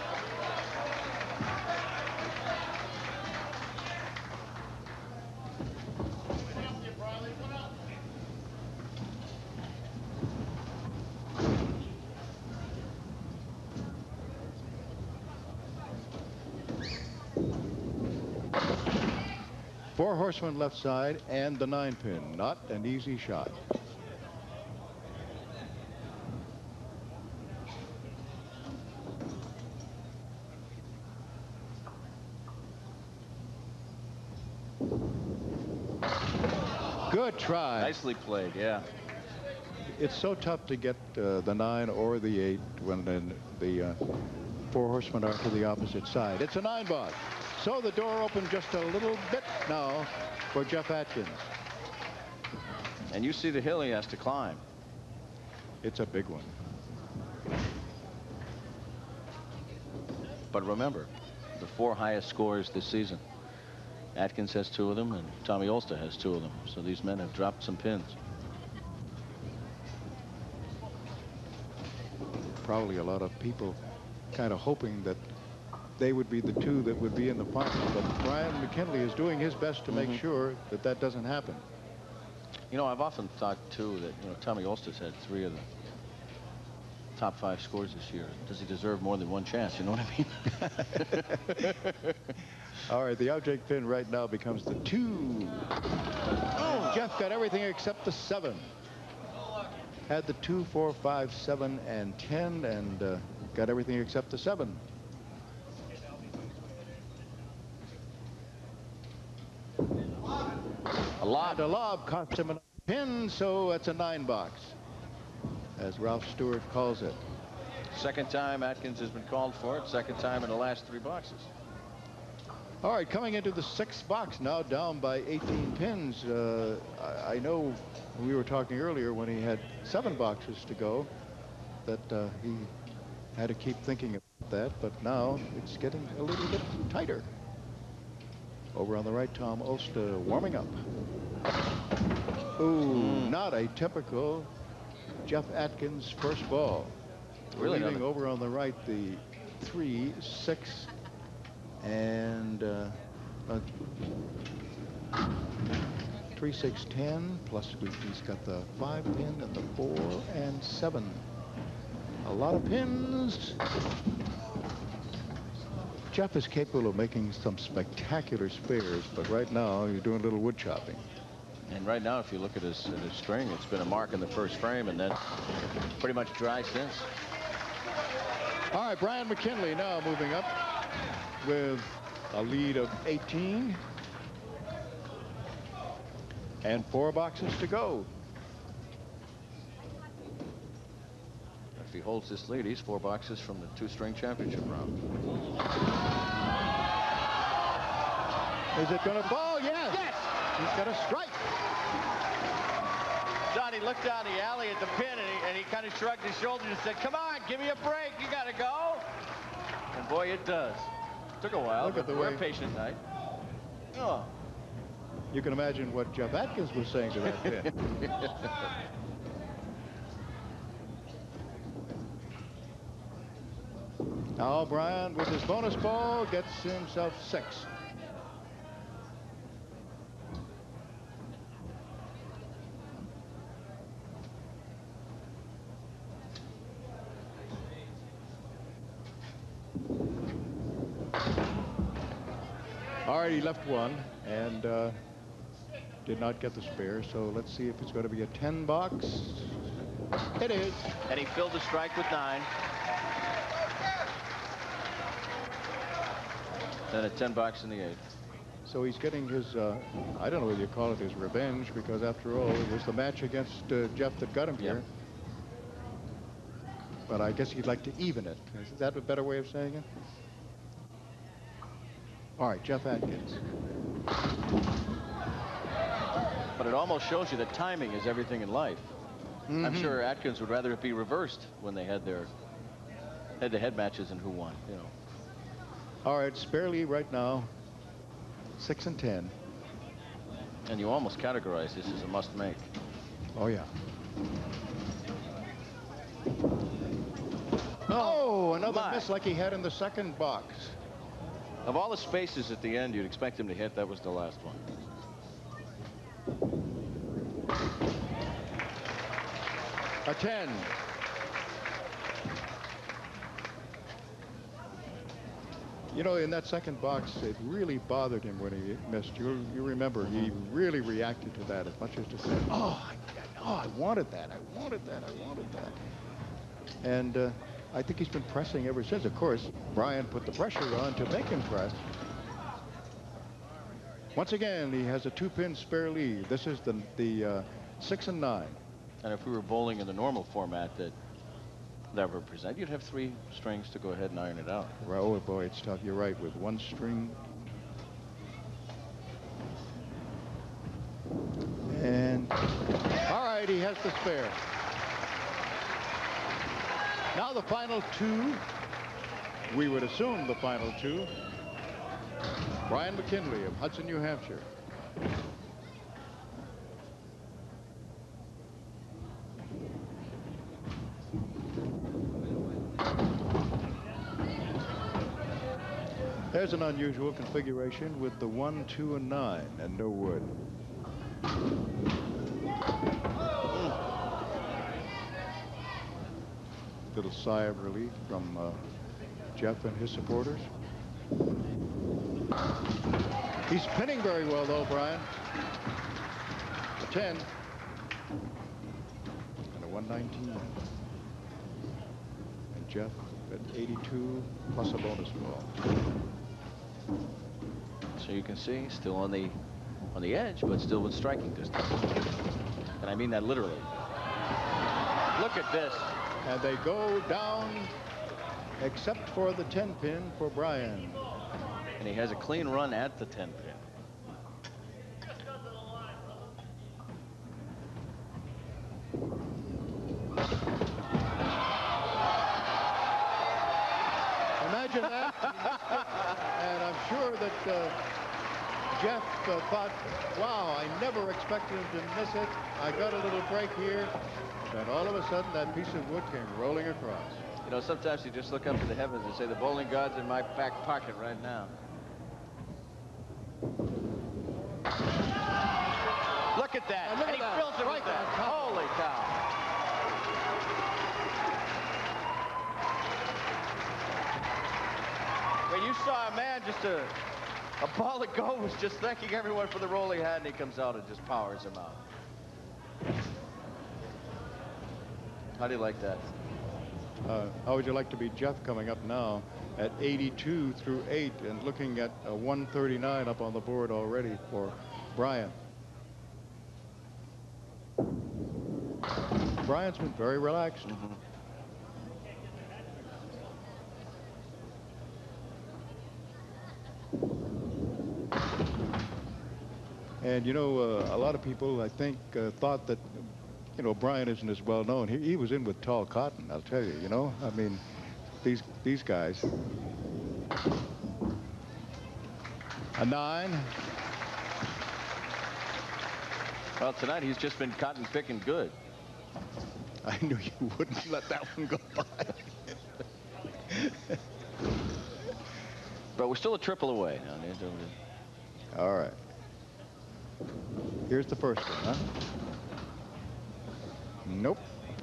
Four horsemen left side and the 9 pin. Not an easy shot. Good try. Nicely played, yeah. It's so tough to get the 9 or the 8 when the 4 horsemen are to the opposite side. It's a 9 box. So the door opened just a little bit now for Jeff Atkins. And you see the hill he has to climb. It's a big one. But remember, the 4 highest scorers this season. Atkins has 2 of them, and Tommy Olszta has 2 of them. So these men have dropped some pins. Probably a lot of people kind of hoping that they would be the 2 that would be in the final. But Brian McKinley is doing his best to make sure that that doesn't happen. You know, I've often thought, too, that, you know, Tommy Olszta's had 3 of the top 5 scores this year. Does he deserve more than 1 chance? You know what I mean? All right, the object pin right now becomes the 2. Oh, Jeff got everything except the 7. Had the 2, 4, 5, 7, and 10, and got everything except the 7. A lob cost him a pin, so it's a 9 box, as Ralph Stewart calls it. Second time Atkins has been called for it. Second time in the last 3 boxes. All right, coming into the 6th box now, down by 18 pins. I know we were talking earlier when he had 7 boxes to go that he had to keep thinking about that, but now it's getting a little bit tighter. Over on the right, Tom Olszta warming up. Ooh, not a typical Jeff Atkins first ball. Really leaving over on the right the 3, 6, And 3, 6, 10, plus he's got the 5 pin and the 4 and 7. A lot of pins. Jeff is capable of making some spectacular spares, but right now he's doing a little wood chopping. And right now, if you look at his string, it's been a mark in the first frame, and then pretty much dry since. All right, Brian McKinley now moving up with a lead of 18. And 4 boxes to go. If he holds this lead, he's 4 boxes from the 2-string championship round. Is it going to fall? Yes. Yes. He's got a strike. Johnny looked down the alley at the pin, and he kind of shrugged his shoulders and said, "Come on, give me a break. You got to go." And boy, it does. Took a while, but we're a patient night. Oh. You can imagine what Jeff Atkins was saying to that pin. Now Brian, with his bonus ball, gets himself 6. All right, he left 1 and did not get the spare, so let's see if it's going to be a 10 box. It is. And he filled the strike with 9. Then a 10 box in the 8th. So he's getting his, I don't know whether you call it his revenge, because after all, it was the match against Jeff that got him here. But I guess he'd like to even it. Is that a better way of saying it? All right, Jeff Atkins. But it almost shows you that timing is everything in life. I'm sure Atkins would rather it be reversed when they had their head-to-head matches and who won, you know. All right, spare lead right now, 6 and 10. And you almost categorize this as a must-make. Oh, yeah. Oh, another miss like he had in the second box. Of all the spaces at the end you'd expect him to hit, that was the last one. A 10. You know, in that second box, it really bothered him when he missed. You remember, he really reacted to that as much as to say, oh, I wanted that, I wanted that, I wanted that. And I think he's been pressing ever since. Of course, Brian put the pressure on to make him press. Once again, he has a 2-pin spare lead. This is the 6 and 9. And if we were bowling in the normal format that would present, you'd have 3 strings to go ahead and iron it out. Oh, boy, it's tough. You're right. With 1 string. And, all right, he has the spare. Now the final 2. We would assume the final 2. Brian McKinley of Hudson, New Hampshire. There's an unusual configuration with the 1, 2, and 9 and no wood. Little sigh of relief from Jeff and his supporters. He's pinning very well, though, Brian. A 10 and a 119. And Jeff at 82 plus a bonus ball. So you can see, still on the edge, but still with striking distance. And I mean that literally. Look at this. And they go down, except for the 10-pin for Brian. And he has a clean run at the 10-pin. Imagine that. And I'm sure that Jeff thought, wow, I never expected him to miss it. I got a little break here. And all of a sudden, that piece of wood came rolling across. You know, sometimes you just look up to the heavens and say, the bowling god's in my back pocket right now. Look at that. And look And he at that. fills it Right with that. there. Holy cow. When you saw a man, just a ball of gold, was just thanking everyone for the role he had, and he comes out and just powers him out. How do you like that? How would you like to be Jeff coming up now at 82 through 8 and looking at 139 up on the board already for Brian? Brian's been very relaxed. And, you know, a lot of people, I think, thought that, you know, Brian isn't as well known. He was in with Tall Cotton, I'll tell you, you know. I mean, these guys. A 9. Well, tonight he's just been cotton picking good. I knew you wouldn't let that one go by. But we're still a triple away. All right. Here's the first one, huh? Nope.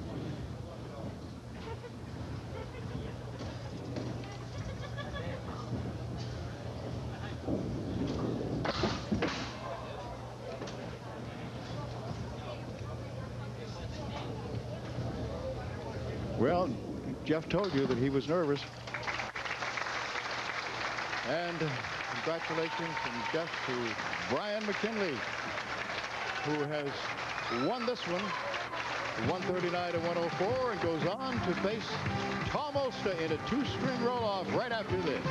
Well, Jeff told you that he was nervous. And congratulations from Jeff to Brian McKinley, who has won this one, 139 to 104, and goes on to face Tom Olszta in a 2-string roll-off right after this.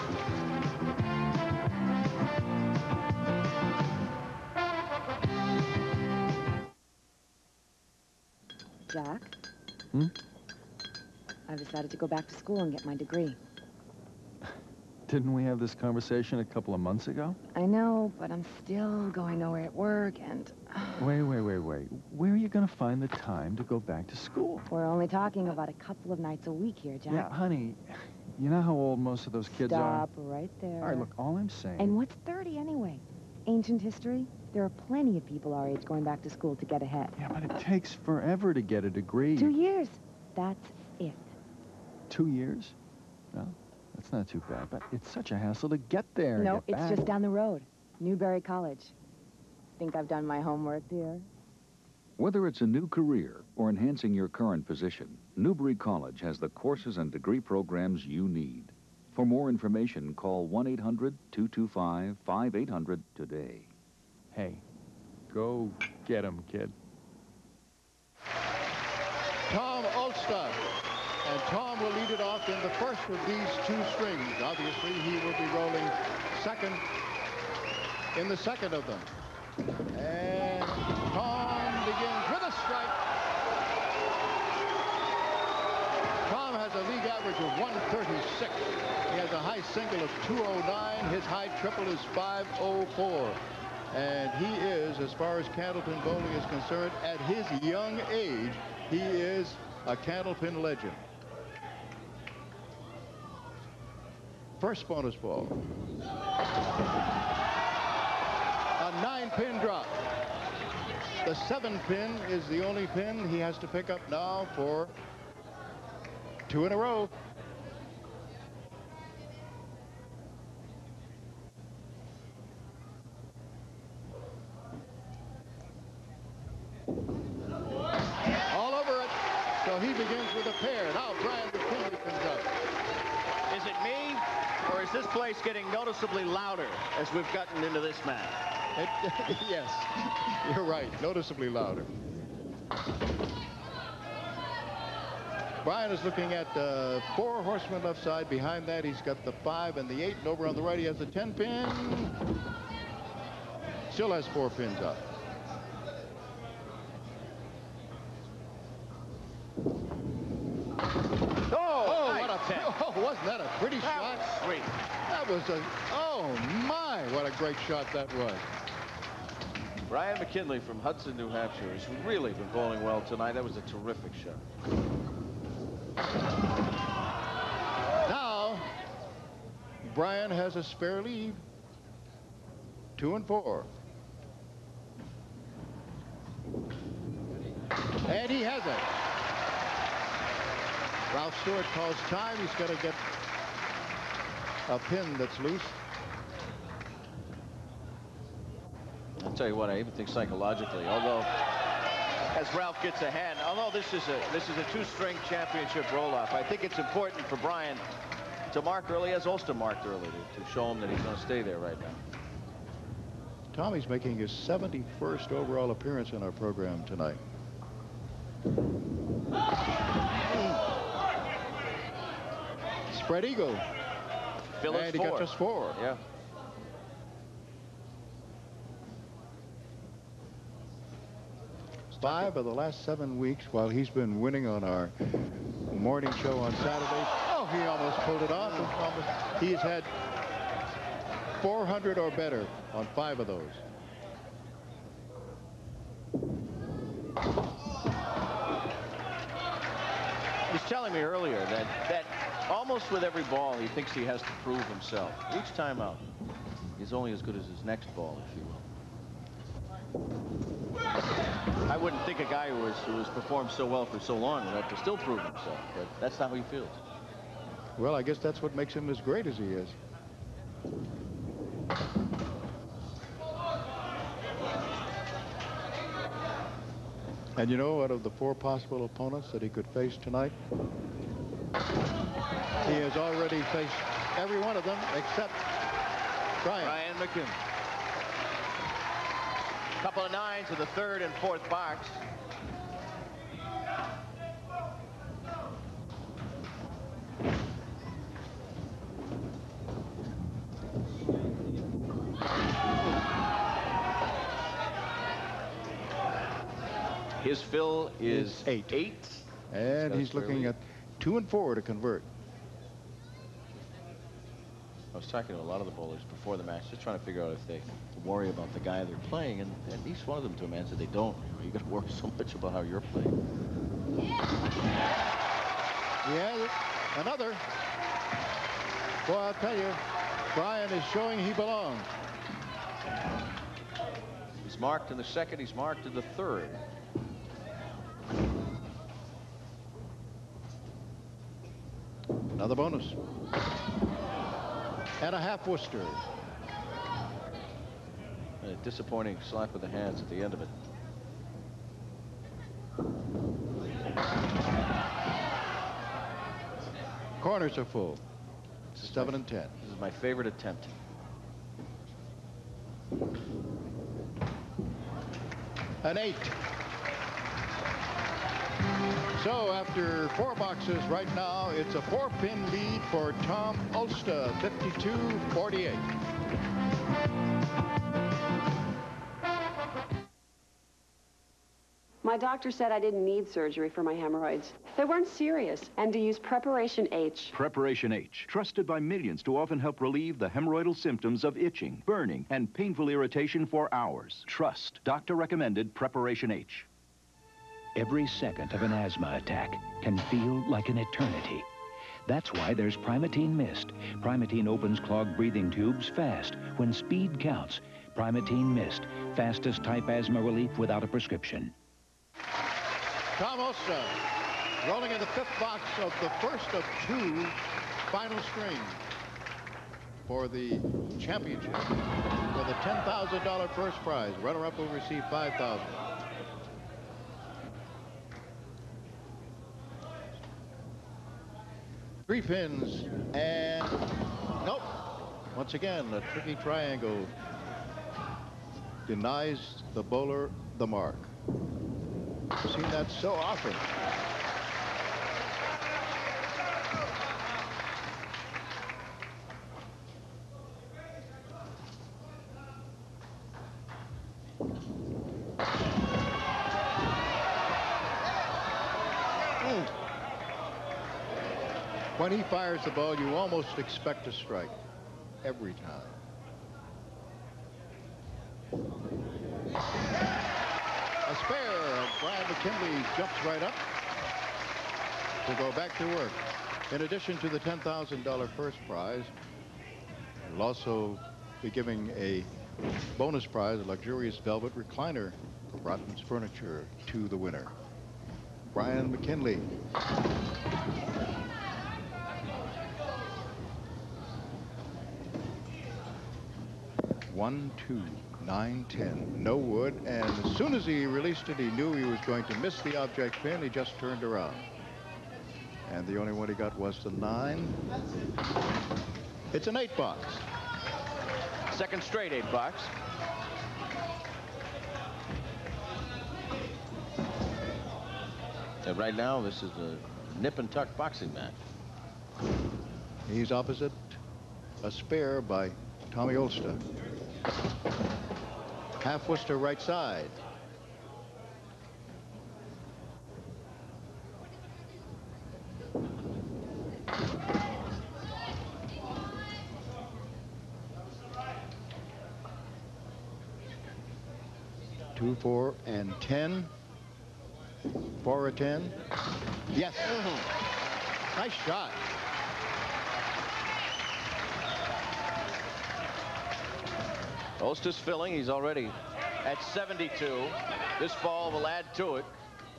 Jack? I've decided to go back to school and get my degree. Didn't we have this conversation a couple of months ago? I know, but I'm still going nowhere at work, and... Wait. Where are you going to find the time to go back to school? We're only talking about a couple of nights a week here, Jack. Yeah, honey, you know how old most of those kids are? Stop right there. All right, look, all I'm saying... And what's 30 anyway? Ancient history? There are plenty of people our age going back to school to get ahead. Yeah, but it takes forever to get a degree. 2 years. That's it. 2 years? No, that's not too bad, but it's such a hassle to get there. No, and get it's back. just down the road. Newberry College. Think I've done my homework, dear? Whether it's a new career or enhancing your current position, Newberry College has the courses and degree programs you need. For more information, call 1-800-225-5800 today. Hey, go get him, kid. Tom Olszta. And Tom will lead it off in the first of these 2 strings. Obviously, he will be rolling second in the second of them. And Tom begins with a strike. Tom has a league average of 136. He has a high single of 209. His high triple is 504. And he is, as far as Candlepin bowling is concerned, at his young age, he is a Candlepin legend. First bonus ball. A 9-pin drop. The 7-pin is the only pin he has to pick up now for 2 in a row. All over it. So he begins with a pair. Now Brian McKinley comes up. Is it me, or is this place getting noticeably louder as we've gotten into this match? Yes, you're right. Noticeably louder. Brian is looking at 4 horsemen left side. Behind that, he's got the 5 and the 8. And over on the right, he has the 10-pin. Still has 4 pins up. Oh, what a pin. Oh, wasn't that a pretty shot? Sweet. That was a, oh my, what a great shot that was. Brian McKinley from Hudson, New Hampshire has really been bowling well tonight. That was a terrific shot. Now, Brian has a spare lead. 2 and 4. And he has it. Ralph Stewart calls time. He's got to get a pin that's loose. I'll tell you what, I even think psychologically, although as Ralph gets ahead, although this is a two-string championship roll-off, I think it's important for Brian to mark early, as Olszta marked early, to show him that he's going to stay there right now. Tommy's making his 71st overall appearance in our program tonight. Spread eagle. And he got just 4. Yeah. Five of the last 7 weeks while he's been winning on our morning show on Saturdays. Oh, he almost pulled it off. He's had 400 or better on 5 of those. He's telling me earlier that almost with every ball he thinks he has to prove himself. Each time out, he's only as good as his next ball, if you will. I wouldn't think a guy who has performed so well for so long would have to still prove himself, but that's not how he feels. Well, I guess that's what makes him as great as he is. And you know, out of the 4 possible opponents that he could face tonight, he has already faced every one of them except Brian McKinley. Couple of 9s in the 3rd and 4th box. His fill is 8. And he's looking at 2 and 4 to convert. I was talking to a lot of the bowlers before the match, just trying to figure out if they worry about the guy they're playing, and at least one of them to a man said they don't. You got to worry so much about how you're playing. Yeah, another. Boy, I'll tell you, Brian is showing he belongs. He's marked in the 2nd, he's marked in the 3rd. Another bonus. And a half Worcester. A disappointing slap with the hands at the end of it. Corners are full. 7 and 10. This is my favorite attempt. An 8. So after 4 boxes right now, it's a 4-pin lead for Tom Olszta, 52-48. My doctor said I didn't need surgery for my hemorrhoids. They weren't serious, and to use Preparation H. Preparation H, trusted by millions to often help relieve the hemorrhoidal symptoms of itching, burning, and painful irritation for hours. Trust doctor-recommended Preparation H. Every second of an asthma attack can feel like an eternity. That's why there's Primatene Mist. Primatene opens clogged breathing tubes fast when speed counts. Primatene Mist, fastest type asthma relief without a prescription. Tom Olszta rolling in the 5th box of the first of 2 final strings for the championship for the $10,000 first prize. Runner-up will receive $5,000. Three pins and nope. Once again, a tricky triangle denies the bowler the mark. I've seen that so often. When he fires the ball, you almost expect a strike every time. A spare, and Brian McKinley jumps right up to go back to work. In addition to the $10,000 first prize, we'll also be giving a bonus prize, a luxurious velvet recliner from Brodman's Furniture, to the winner, Brian McKinley. One, 2, 9, 10. No wood, and as soon as he released it, he knew he was going to miss the object pin. He just turned around. And the only one he got was the 9. It's an 8 box. Second straight 8 box. And right now, this is a nip and tuck boxing match. He's opposite a spare by Tommy Olszta. Half Worcester right side. Two, 4, and 10. 4 or 10. Yes. Nice shot. Olszta's filling. He's already at 72. This ball will add to it.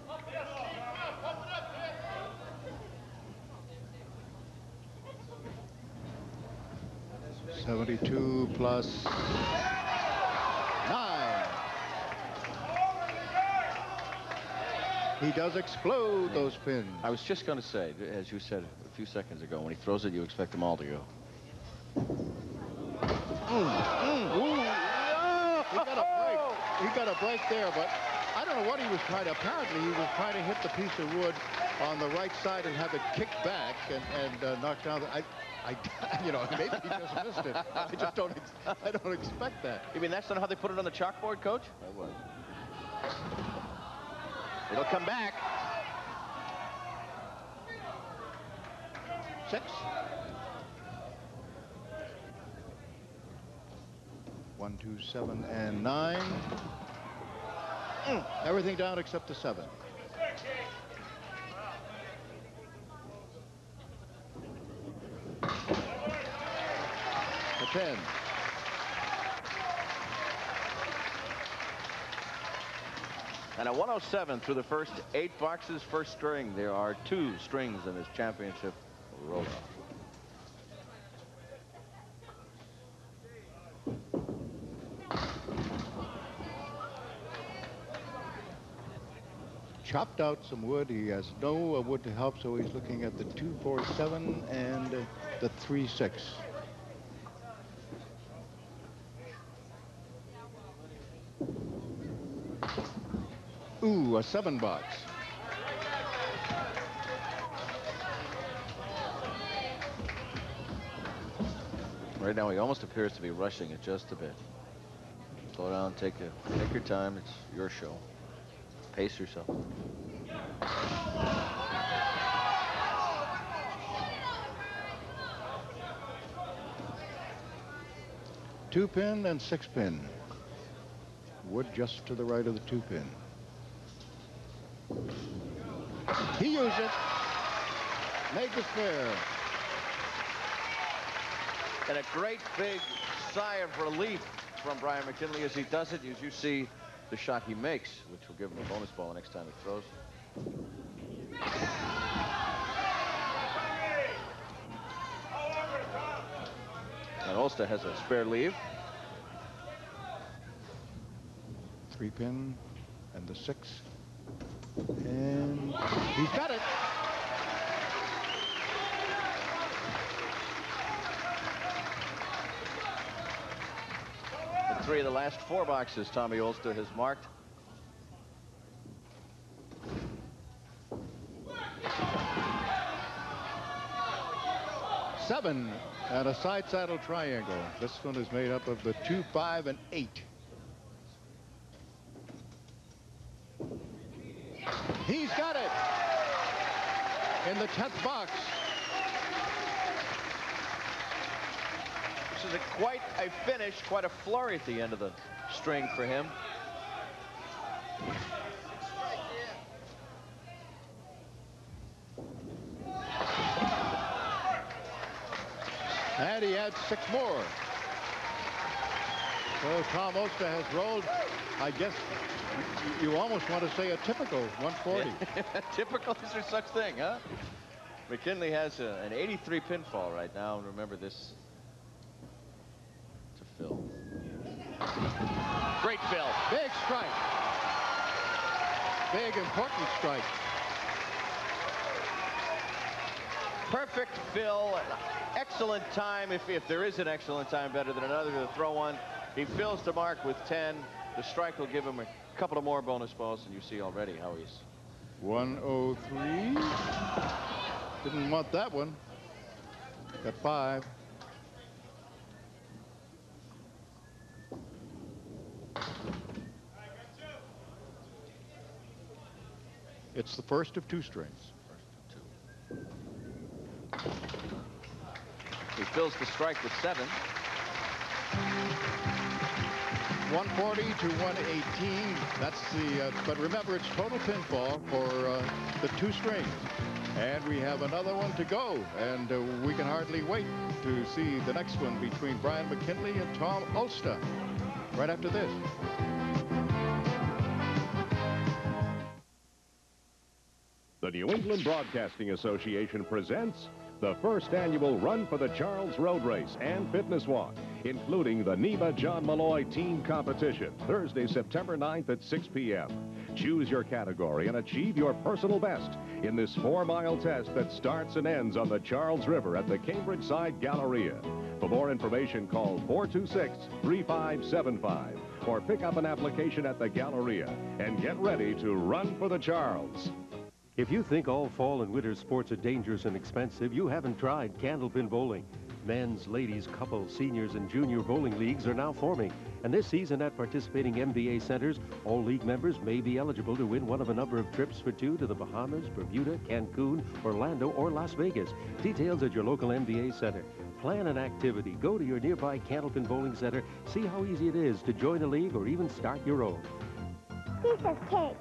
+72 9. He does explode those pins. I was just going to say, as you said a few seconds ago, when he throws it, you expect them all to go. He got a break there, but I don't know what he was trying to. Apparently, he was trying to hit the piece of wood on the right side and have it kick back and knock down the. You know, maybe he just missed it. I just don't. I don't expect that. You mean that's not how they put it on the chalkboard, Coach? That was. It'll come back. 6. 1, 2, 7, and 9. Everything down except the 7. The 10. And a 107 through the first 8 boxes, first string. There are 2 strings in this championship roll-off. Chopped out some wood. He has no wood to help, so he's looking at the 2, 4, 7 and the 3, 6. Ooh, a 7 box. Right now, he almost appears to be rushing it just a bit. Slow down, take your time. It's your show. Pace yourself. Two pin and 6 pin. Wood just to the right of the 2 pin. He used it. Made the spare. And a great big sigh of relief from Brian McKinley as he does it. As you see the shot he makes, which will give him a bonus ball the next time he throws. And Olszta has a spare leave. 3 pin and the 6. And he's got it. And 3 of the last 4 boxes Tommy Olszta has marked. Seven and a side saddle triangle. This one is made up of the 2, 5, and 8. He's got it in the 10th box. This is quite a finish, quite a flurry at the end of the string for him. And he adds 6 more. Oh, Tom Olszta has rolled, I guess, you almost want to say a typical 140. Typical, is there such thing, huh? McKinley has an 83 pinfall right now. Remember this to Phil. Great Phil. Big strike. Big, important strike. Perfect Phil. Excellent time, if there is an excellent time better than another to throw one. He fills the mark with 10. The strike will give him a couple of more bonus balls, and you see already how he's 103. Didn't want that one. Got 5. It's the first of 2 strings. He fills the strike with 7. 140 to 118. That's the, but remember, it's total pinfall for the 2 strings. And we have another one to go. And we can hardly wait to see the next one between Brian McKinley and Tom Olszta right after this. The New England Broadcasting Association presents the first annual Run for the Charles Road Race and Fitness Walk, including the NEMA John Malloy Team Competition, Thursday, September 9th at 6 p.m. Choose your category and achieve your personal best in this 4-mile test that starts and ends on the Charles River at the Cambridge Side Galleria. For more information, call 426-3575 or pick up an application at the Galleria and get ready to run for the Charles. If you think all fall and winter sports are dangerous and expensive, you haven't tried Candlepin Bowling. Men's, ladies, couples, seniors, and junior bowling leagues are now forming. And this season at participating MBA centers, all league members may be eligible to win one of a number of trips for 2 to the Bahamas, Bermuda, Cancun, Orlando, or Las Vegas. Details at your local MBA center. Plan an activity. Go to your nearby Candlepin Bowling Center. See how easy it is to join a league or even start your own. Piece of cake.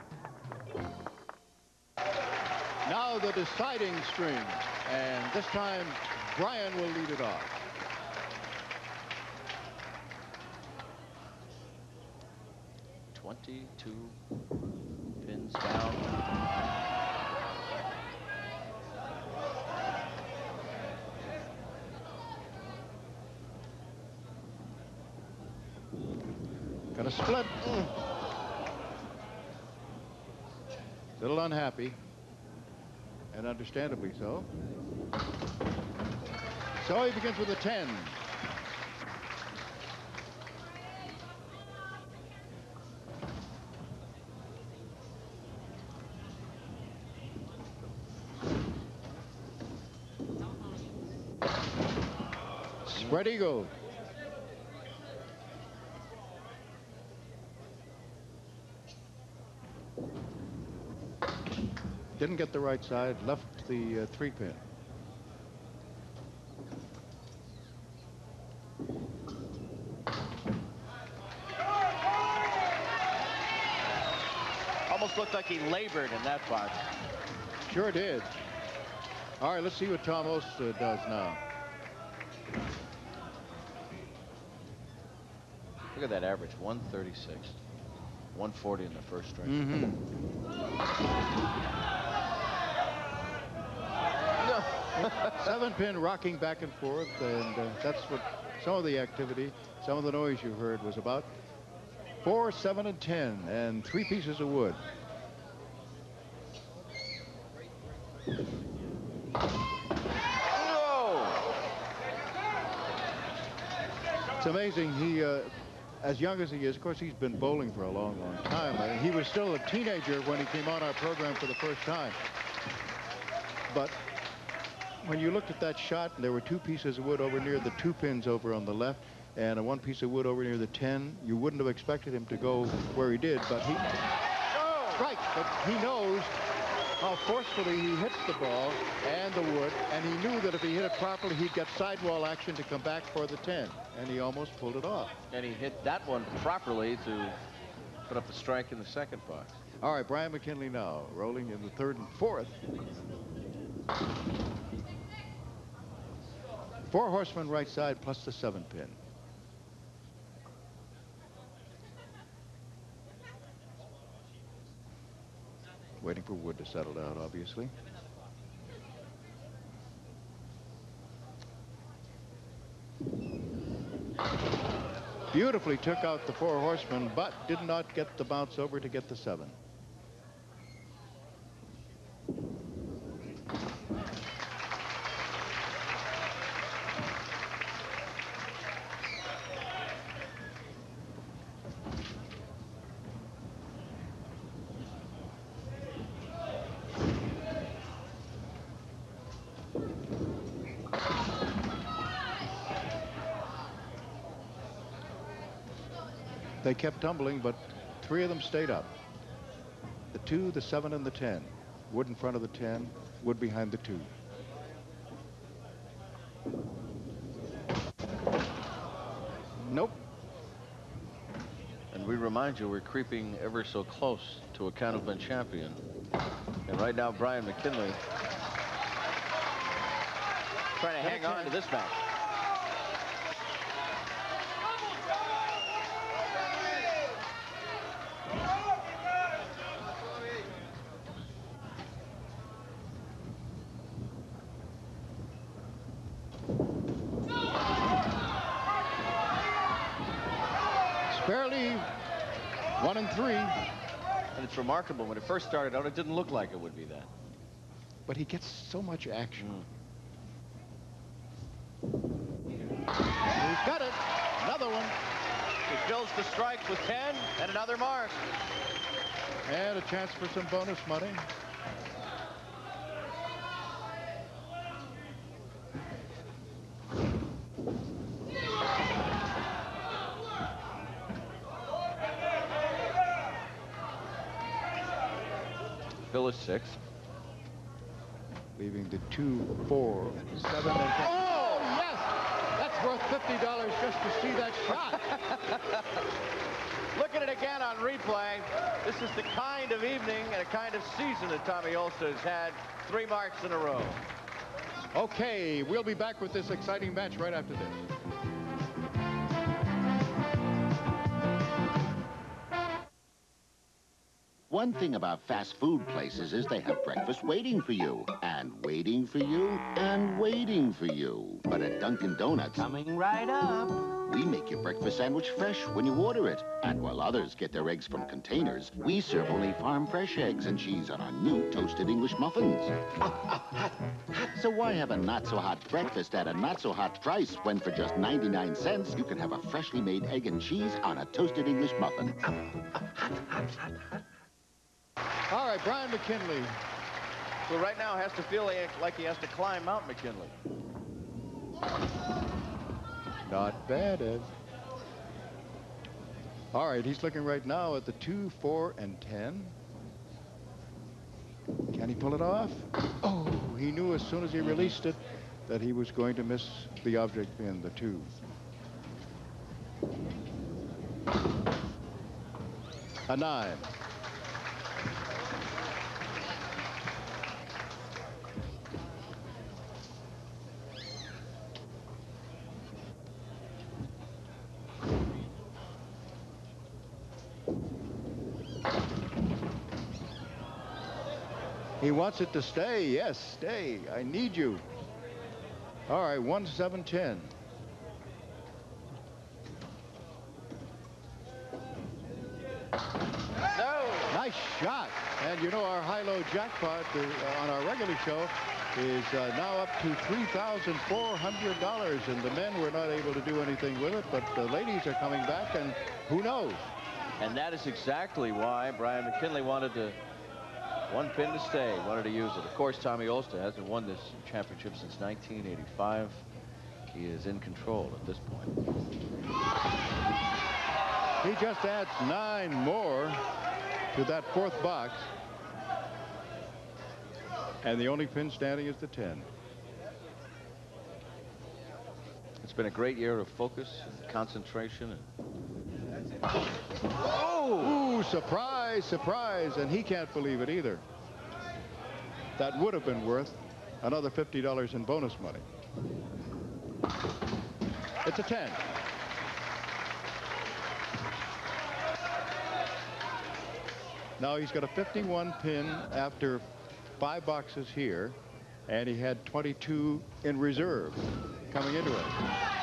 Now the deciding string, and this time Brian will lead it off. $22 pins down. Got a split. Little unhappy. And understandably so. So he begins with a 10. Spread eagle. Didn't get the right side, left the 3-pin. Almost looked like he labored in that box. Sure did. All right, let's see what Tom Olszta does now. Look at that average, 136. 140 in the first strike. No. 7-pin rocking back and forth, and that's what some of the activity, some of the noise you heard was about. 4, 7, and 10, and 3 pieces of wood. It's amazing. He, as young as he is, of course, he's been bowling for a long, long time. He was still a teenager when he came on our program for the first time. But when you looked at that shot, there were 2 pieces of wood over near the 2 pins over on the left, and 1 piece of wood over near the 10. You wouldn't have expected him to go where he did, but he... Right, but he knows how forcefully he hits the ball and the wood, and he knew that if he hit it properly, he'd get sidewall action to come back for the 10, and he almost pulled it off. And he hit that one properly to put up a strike in the second box. All right, Brian McKinley now, rolling in the 3rd and 4th. 4 horsemen right side plus the 7-pin. Waiting for wood to settle down, obviously. Beautifully took out the 4 horsemen, but did not get the bounce over to get the 7. They kept tumbling, but 3 of them stayed up. The 2, the 7, and the 10. Wood in front of the 10, wood behind the 2. Nope. And we remind you, we're creeping ever so close to a Candlepin champion. And right now, Brian McKinley trying to hang on to this match. Barely 1 and 3. And it's remarkable. When it first started out, it didn't look like it would be that. But he gets so much action. He's got it. Another one. He fills the strikes with 10 and another mark. And a chance for some bonus money. Bill is 6. Leaving the 2, 4, 7, and 10. Oh, yes! That's worth $50 just to see that shot. Look at it again on replay. This is the kind of evening and a kind of season that Tommy Olszta has had. 3 marks in a row. Okay, we'll be back with this exciting match right after this. One thing about fast food places is they have breakfast waiting for you, and waiting for you, and waiting for you. But at Dunkin' Donuts, coming right up, we make your breakfast sandwich fresh when you order it. And while others get their eggs from containers, we serve only farm fresh eggs and cheese on our new toasted English muffins. So why have a not-so-hot breakfast at a not-so-hot price when for just 99 cents you can have a freshly made egg and cheese on a toasted English muffin? All right, Brian McKinley. So right now has to feel like he has to climb Mount McKinley. Not bad, Ed. All right, he's looking right now at the 2, 4, and 10. Can he pull it off? Oh, he knew as soon as he released it that he was going to miss the object in the 2. A 9. He wants it to stay. Yes, stay. I need you. All right, 1, 7, 10. No. Nice shot. And you know, our high-low jackpot on our regular show is now up to $3,400. And the men were not able to do anything with it, but the ladies are coming back, and who knows? And that is exactly why Brian McKinley wanted to, 1 pin to stay, wanted to use it. Of course, Tommy Olszta hasn't won this championship since 1985. He is in control at this point. He just adds 9 more to that 4th box. And the only pin standing is the 10. It's been a great year of focus and concentration. And oh! Ooh, surprise, surprise. And he can't believe it either. That would have been worth another $50 in bonus money. It's a 10. Now he's got a 51 pin after 5 boxes here, and he had 22 in reserve coming into it.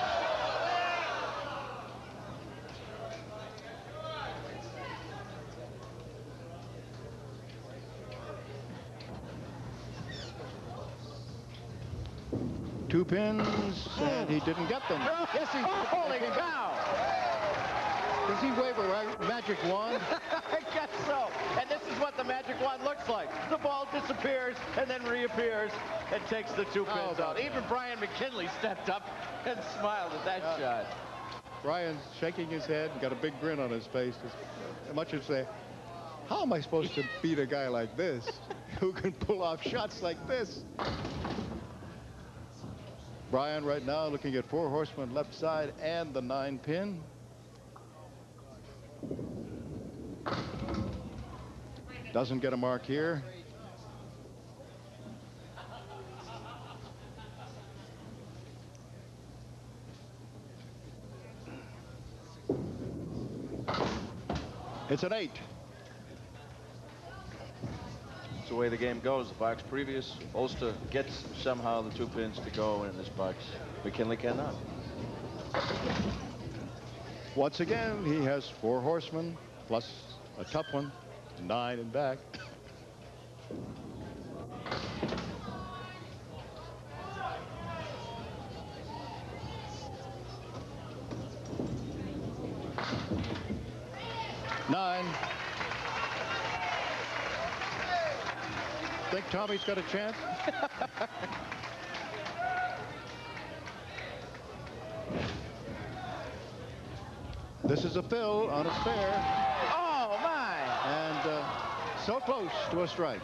Two pins, and he didn't get them. Yes, he. Holy cow! Does he wave a magic wand? I guess so. And this is what the magic wand looks like. The ball disappears and then reappears and takes the 2 pins out. Even Brian McKinley stepped up and smiled at that shot. Brian's shaking his head and got a big grin on his face. As much as say, how am I supposed to beat a guy like this who can pull off shots like this? Brian right now looking at 4 horsemen left side and the 9 pin. Doesn't get a mark here. It's an 8. That's the way the game goes. The box previous, Olszta gets somehow the 2 pins to go in this box. McKinley cannot. Once again, he has 4 horsemen plus a tough one, 9 in back. Think Tommy's got a chance? This is a fill on a spare. Oh, my! And so close to a strike.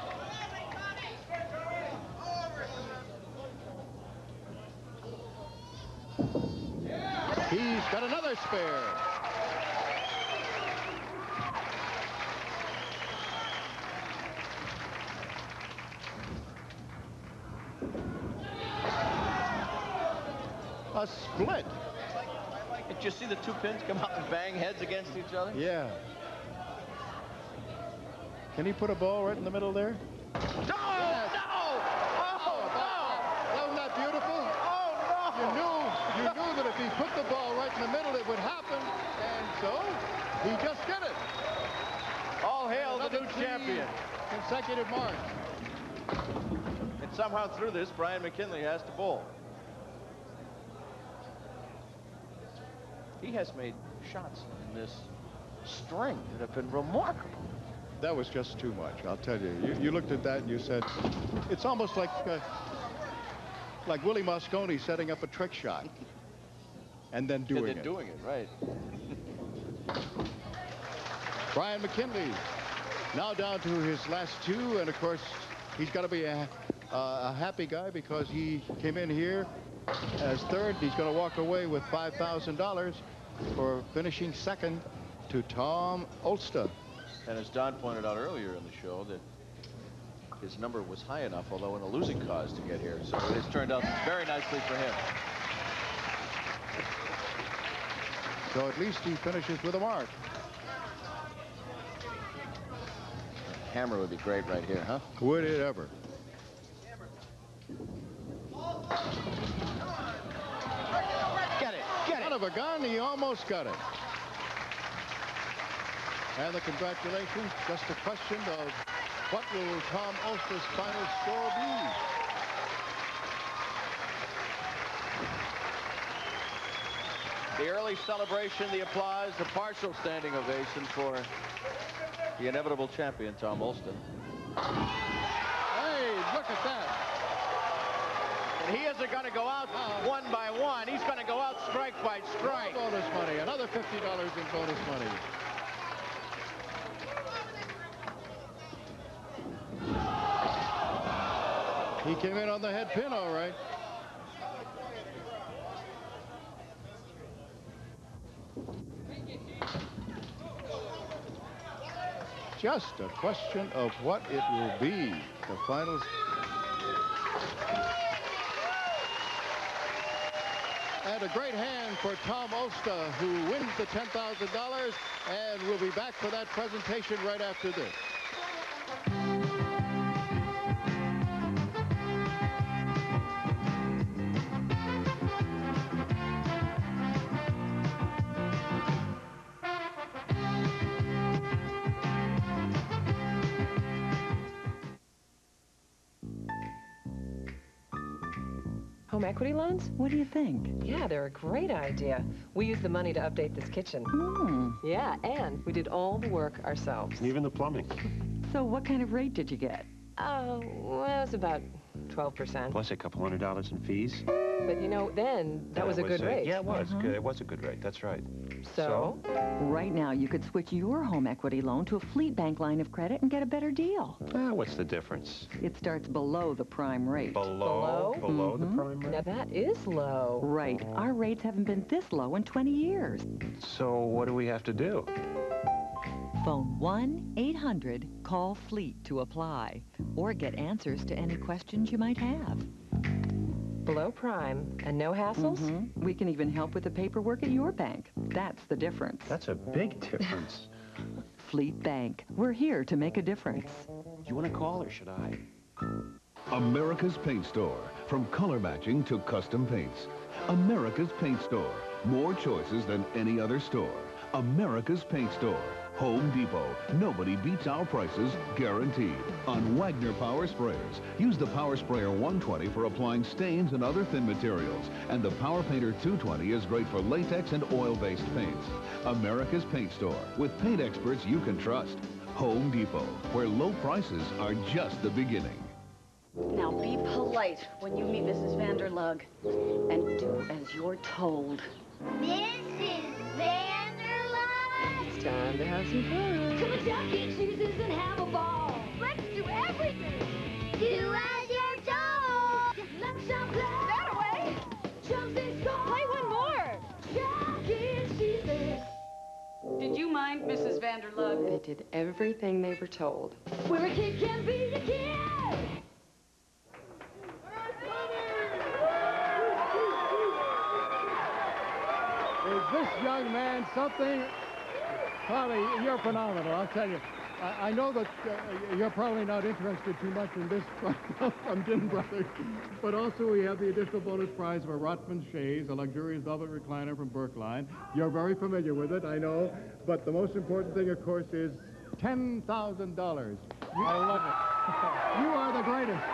He's got another spare. A split. Did you see the 2 pins come out and bang heads against each other? Yeah. Can he put a ball right in the middle there? No! Yes. No! Oh, no! Wasn't that beautiful? Oh, no! You knew that if he put the ball right in the middle, it would happen. And so, he just did it. All hail the new champion. Consecutive marks. And somehow through this, Brian McKinley has to bowl. He has made shots in this string that have been remarkable. That was just too much, I'll tell you. You looked at that and you said, it's almost like Willie Moscone setting up a trick shot and then doing it. Doing it, right. Brian McKinley now down to his last 2, and of course he's got to be a happy guy because he came in here as 3rd. He's going to walk away with $5,000 for finishing 2nd to Tom Olszta. And as Don pointed out earlier in the show, that his number was high enough, although in a losing cause, to get here. So it has turned out very nicely for him. So at least he finishes with a mark. Hammer would be great right here, huh? Would it ever? Get it! Get it! Son of a gun, he almost got it. And the congratulations, just a question of what will Tom Olszta's final score be? The early celebration, the applause, the partial standing ovation for the inevitable champion, Tom Olszta. Hey, look at that. And he isn't going to go out one by one. He's going to go out strike by strike. Bonus money, another $50 in bonus money. He came in on the head pin, all right. Just a question of what it will be. The finals. And a great hand for Tom Olszta, who wins the $10,000, and we'll be back for that presentation right after this. Home equity loans? What do you think? Yeah, they're a great idea. We used the money to update this kitchen. Yeah, and we did all the work ourselves. Even the plumbing. So what kind of rate did you get? Oh, well, it was about 12%. Plus a couple $100 in fees. But, you know, then that was a good rate. Yeah, it was. Good. It was a good rate. That's right. So? Right now, you could switch your home equity loan to a Fleet Bank line of credit and get a better deal. What's the difference? It starts below the prime rate. Below? Below the prime rate? Now, that is low. Right. Our rates haven't been this low in 20 years. So what do we have to do? Phone 1-800-CALL-FLEET to apply, or get answers to any questions you might have. Below prime and no hassles? We can even help with the paperwork at your bank. That's the difference. That's a big difference. Fleet Bank. We're here to make a difference. You want to call or should I? America's Paint Store. From color matching to custom paints. America's Paint Store. More choices than any other store. America's Paint Store. Home Depot. Nobody beats our prices, guaranteed. On Wagner Power Sprayers. Use the Power Sprayer 120 for applying stains and other thin materials. And the Power Painter 220 is great for latex and oil-based paints. America's Paint Store. With paint experts you can trust. Home Depot, where low prices are just the beginning. Now be polite when you meet Mrs. Vanderlug. And do as you're told. Mrs. Vanderlug! It's time to have some fun. Come on down, get cheeses and have a ball. Let's do everything. Do as you're told. Let's jump that away. Jump this goal. Play one more. Jump, get cheeses. Did you mind Mrs. Vanderlug? They did everything they were told. Where a kid can be a kid. Is this young man something? Polly, you're phenomenal, I'll tell you. I know that you're probably not interested too much in this from Gin Brothers, but also we have the additional bonus prize of a Rotman chaise, a luxurious velvet recliner from Brookline. You're very familiar with it, I know, but the most important thing, of course, is $10,000. I love it. You are the greatest.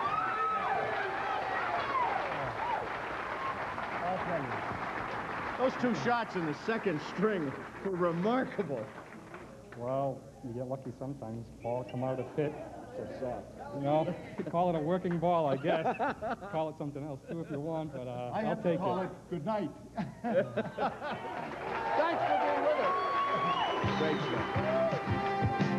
I'll tell you. Those two shots in the second string were remarkable. Well, you get lucky sometimes. Ball come out of the pit. So soft. You know, you call it a working ball, I guess. Call it something else, too, if you want, but I'll take it. I call it good night. Thanks for being with us. Great show.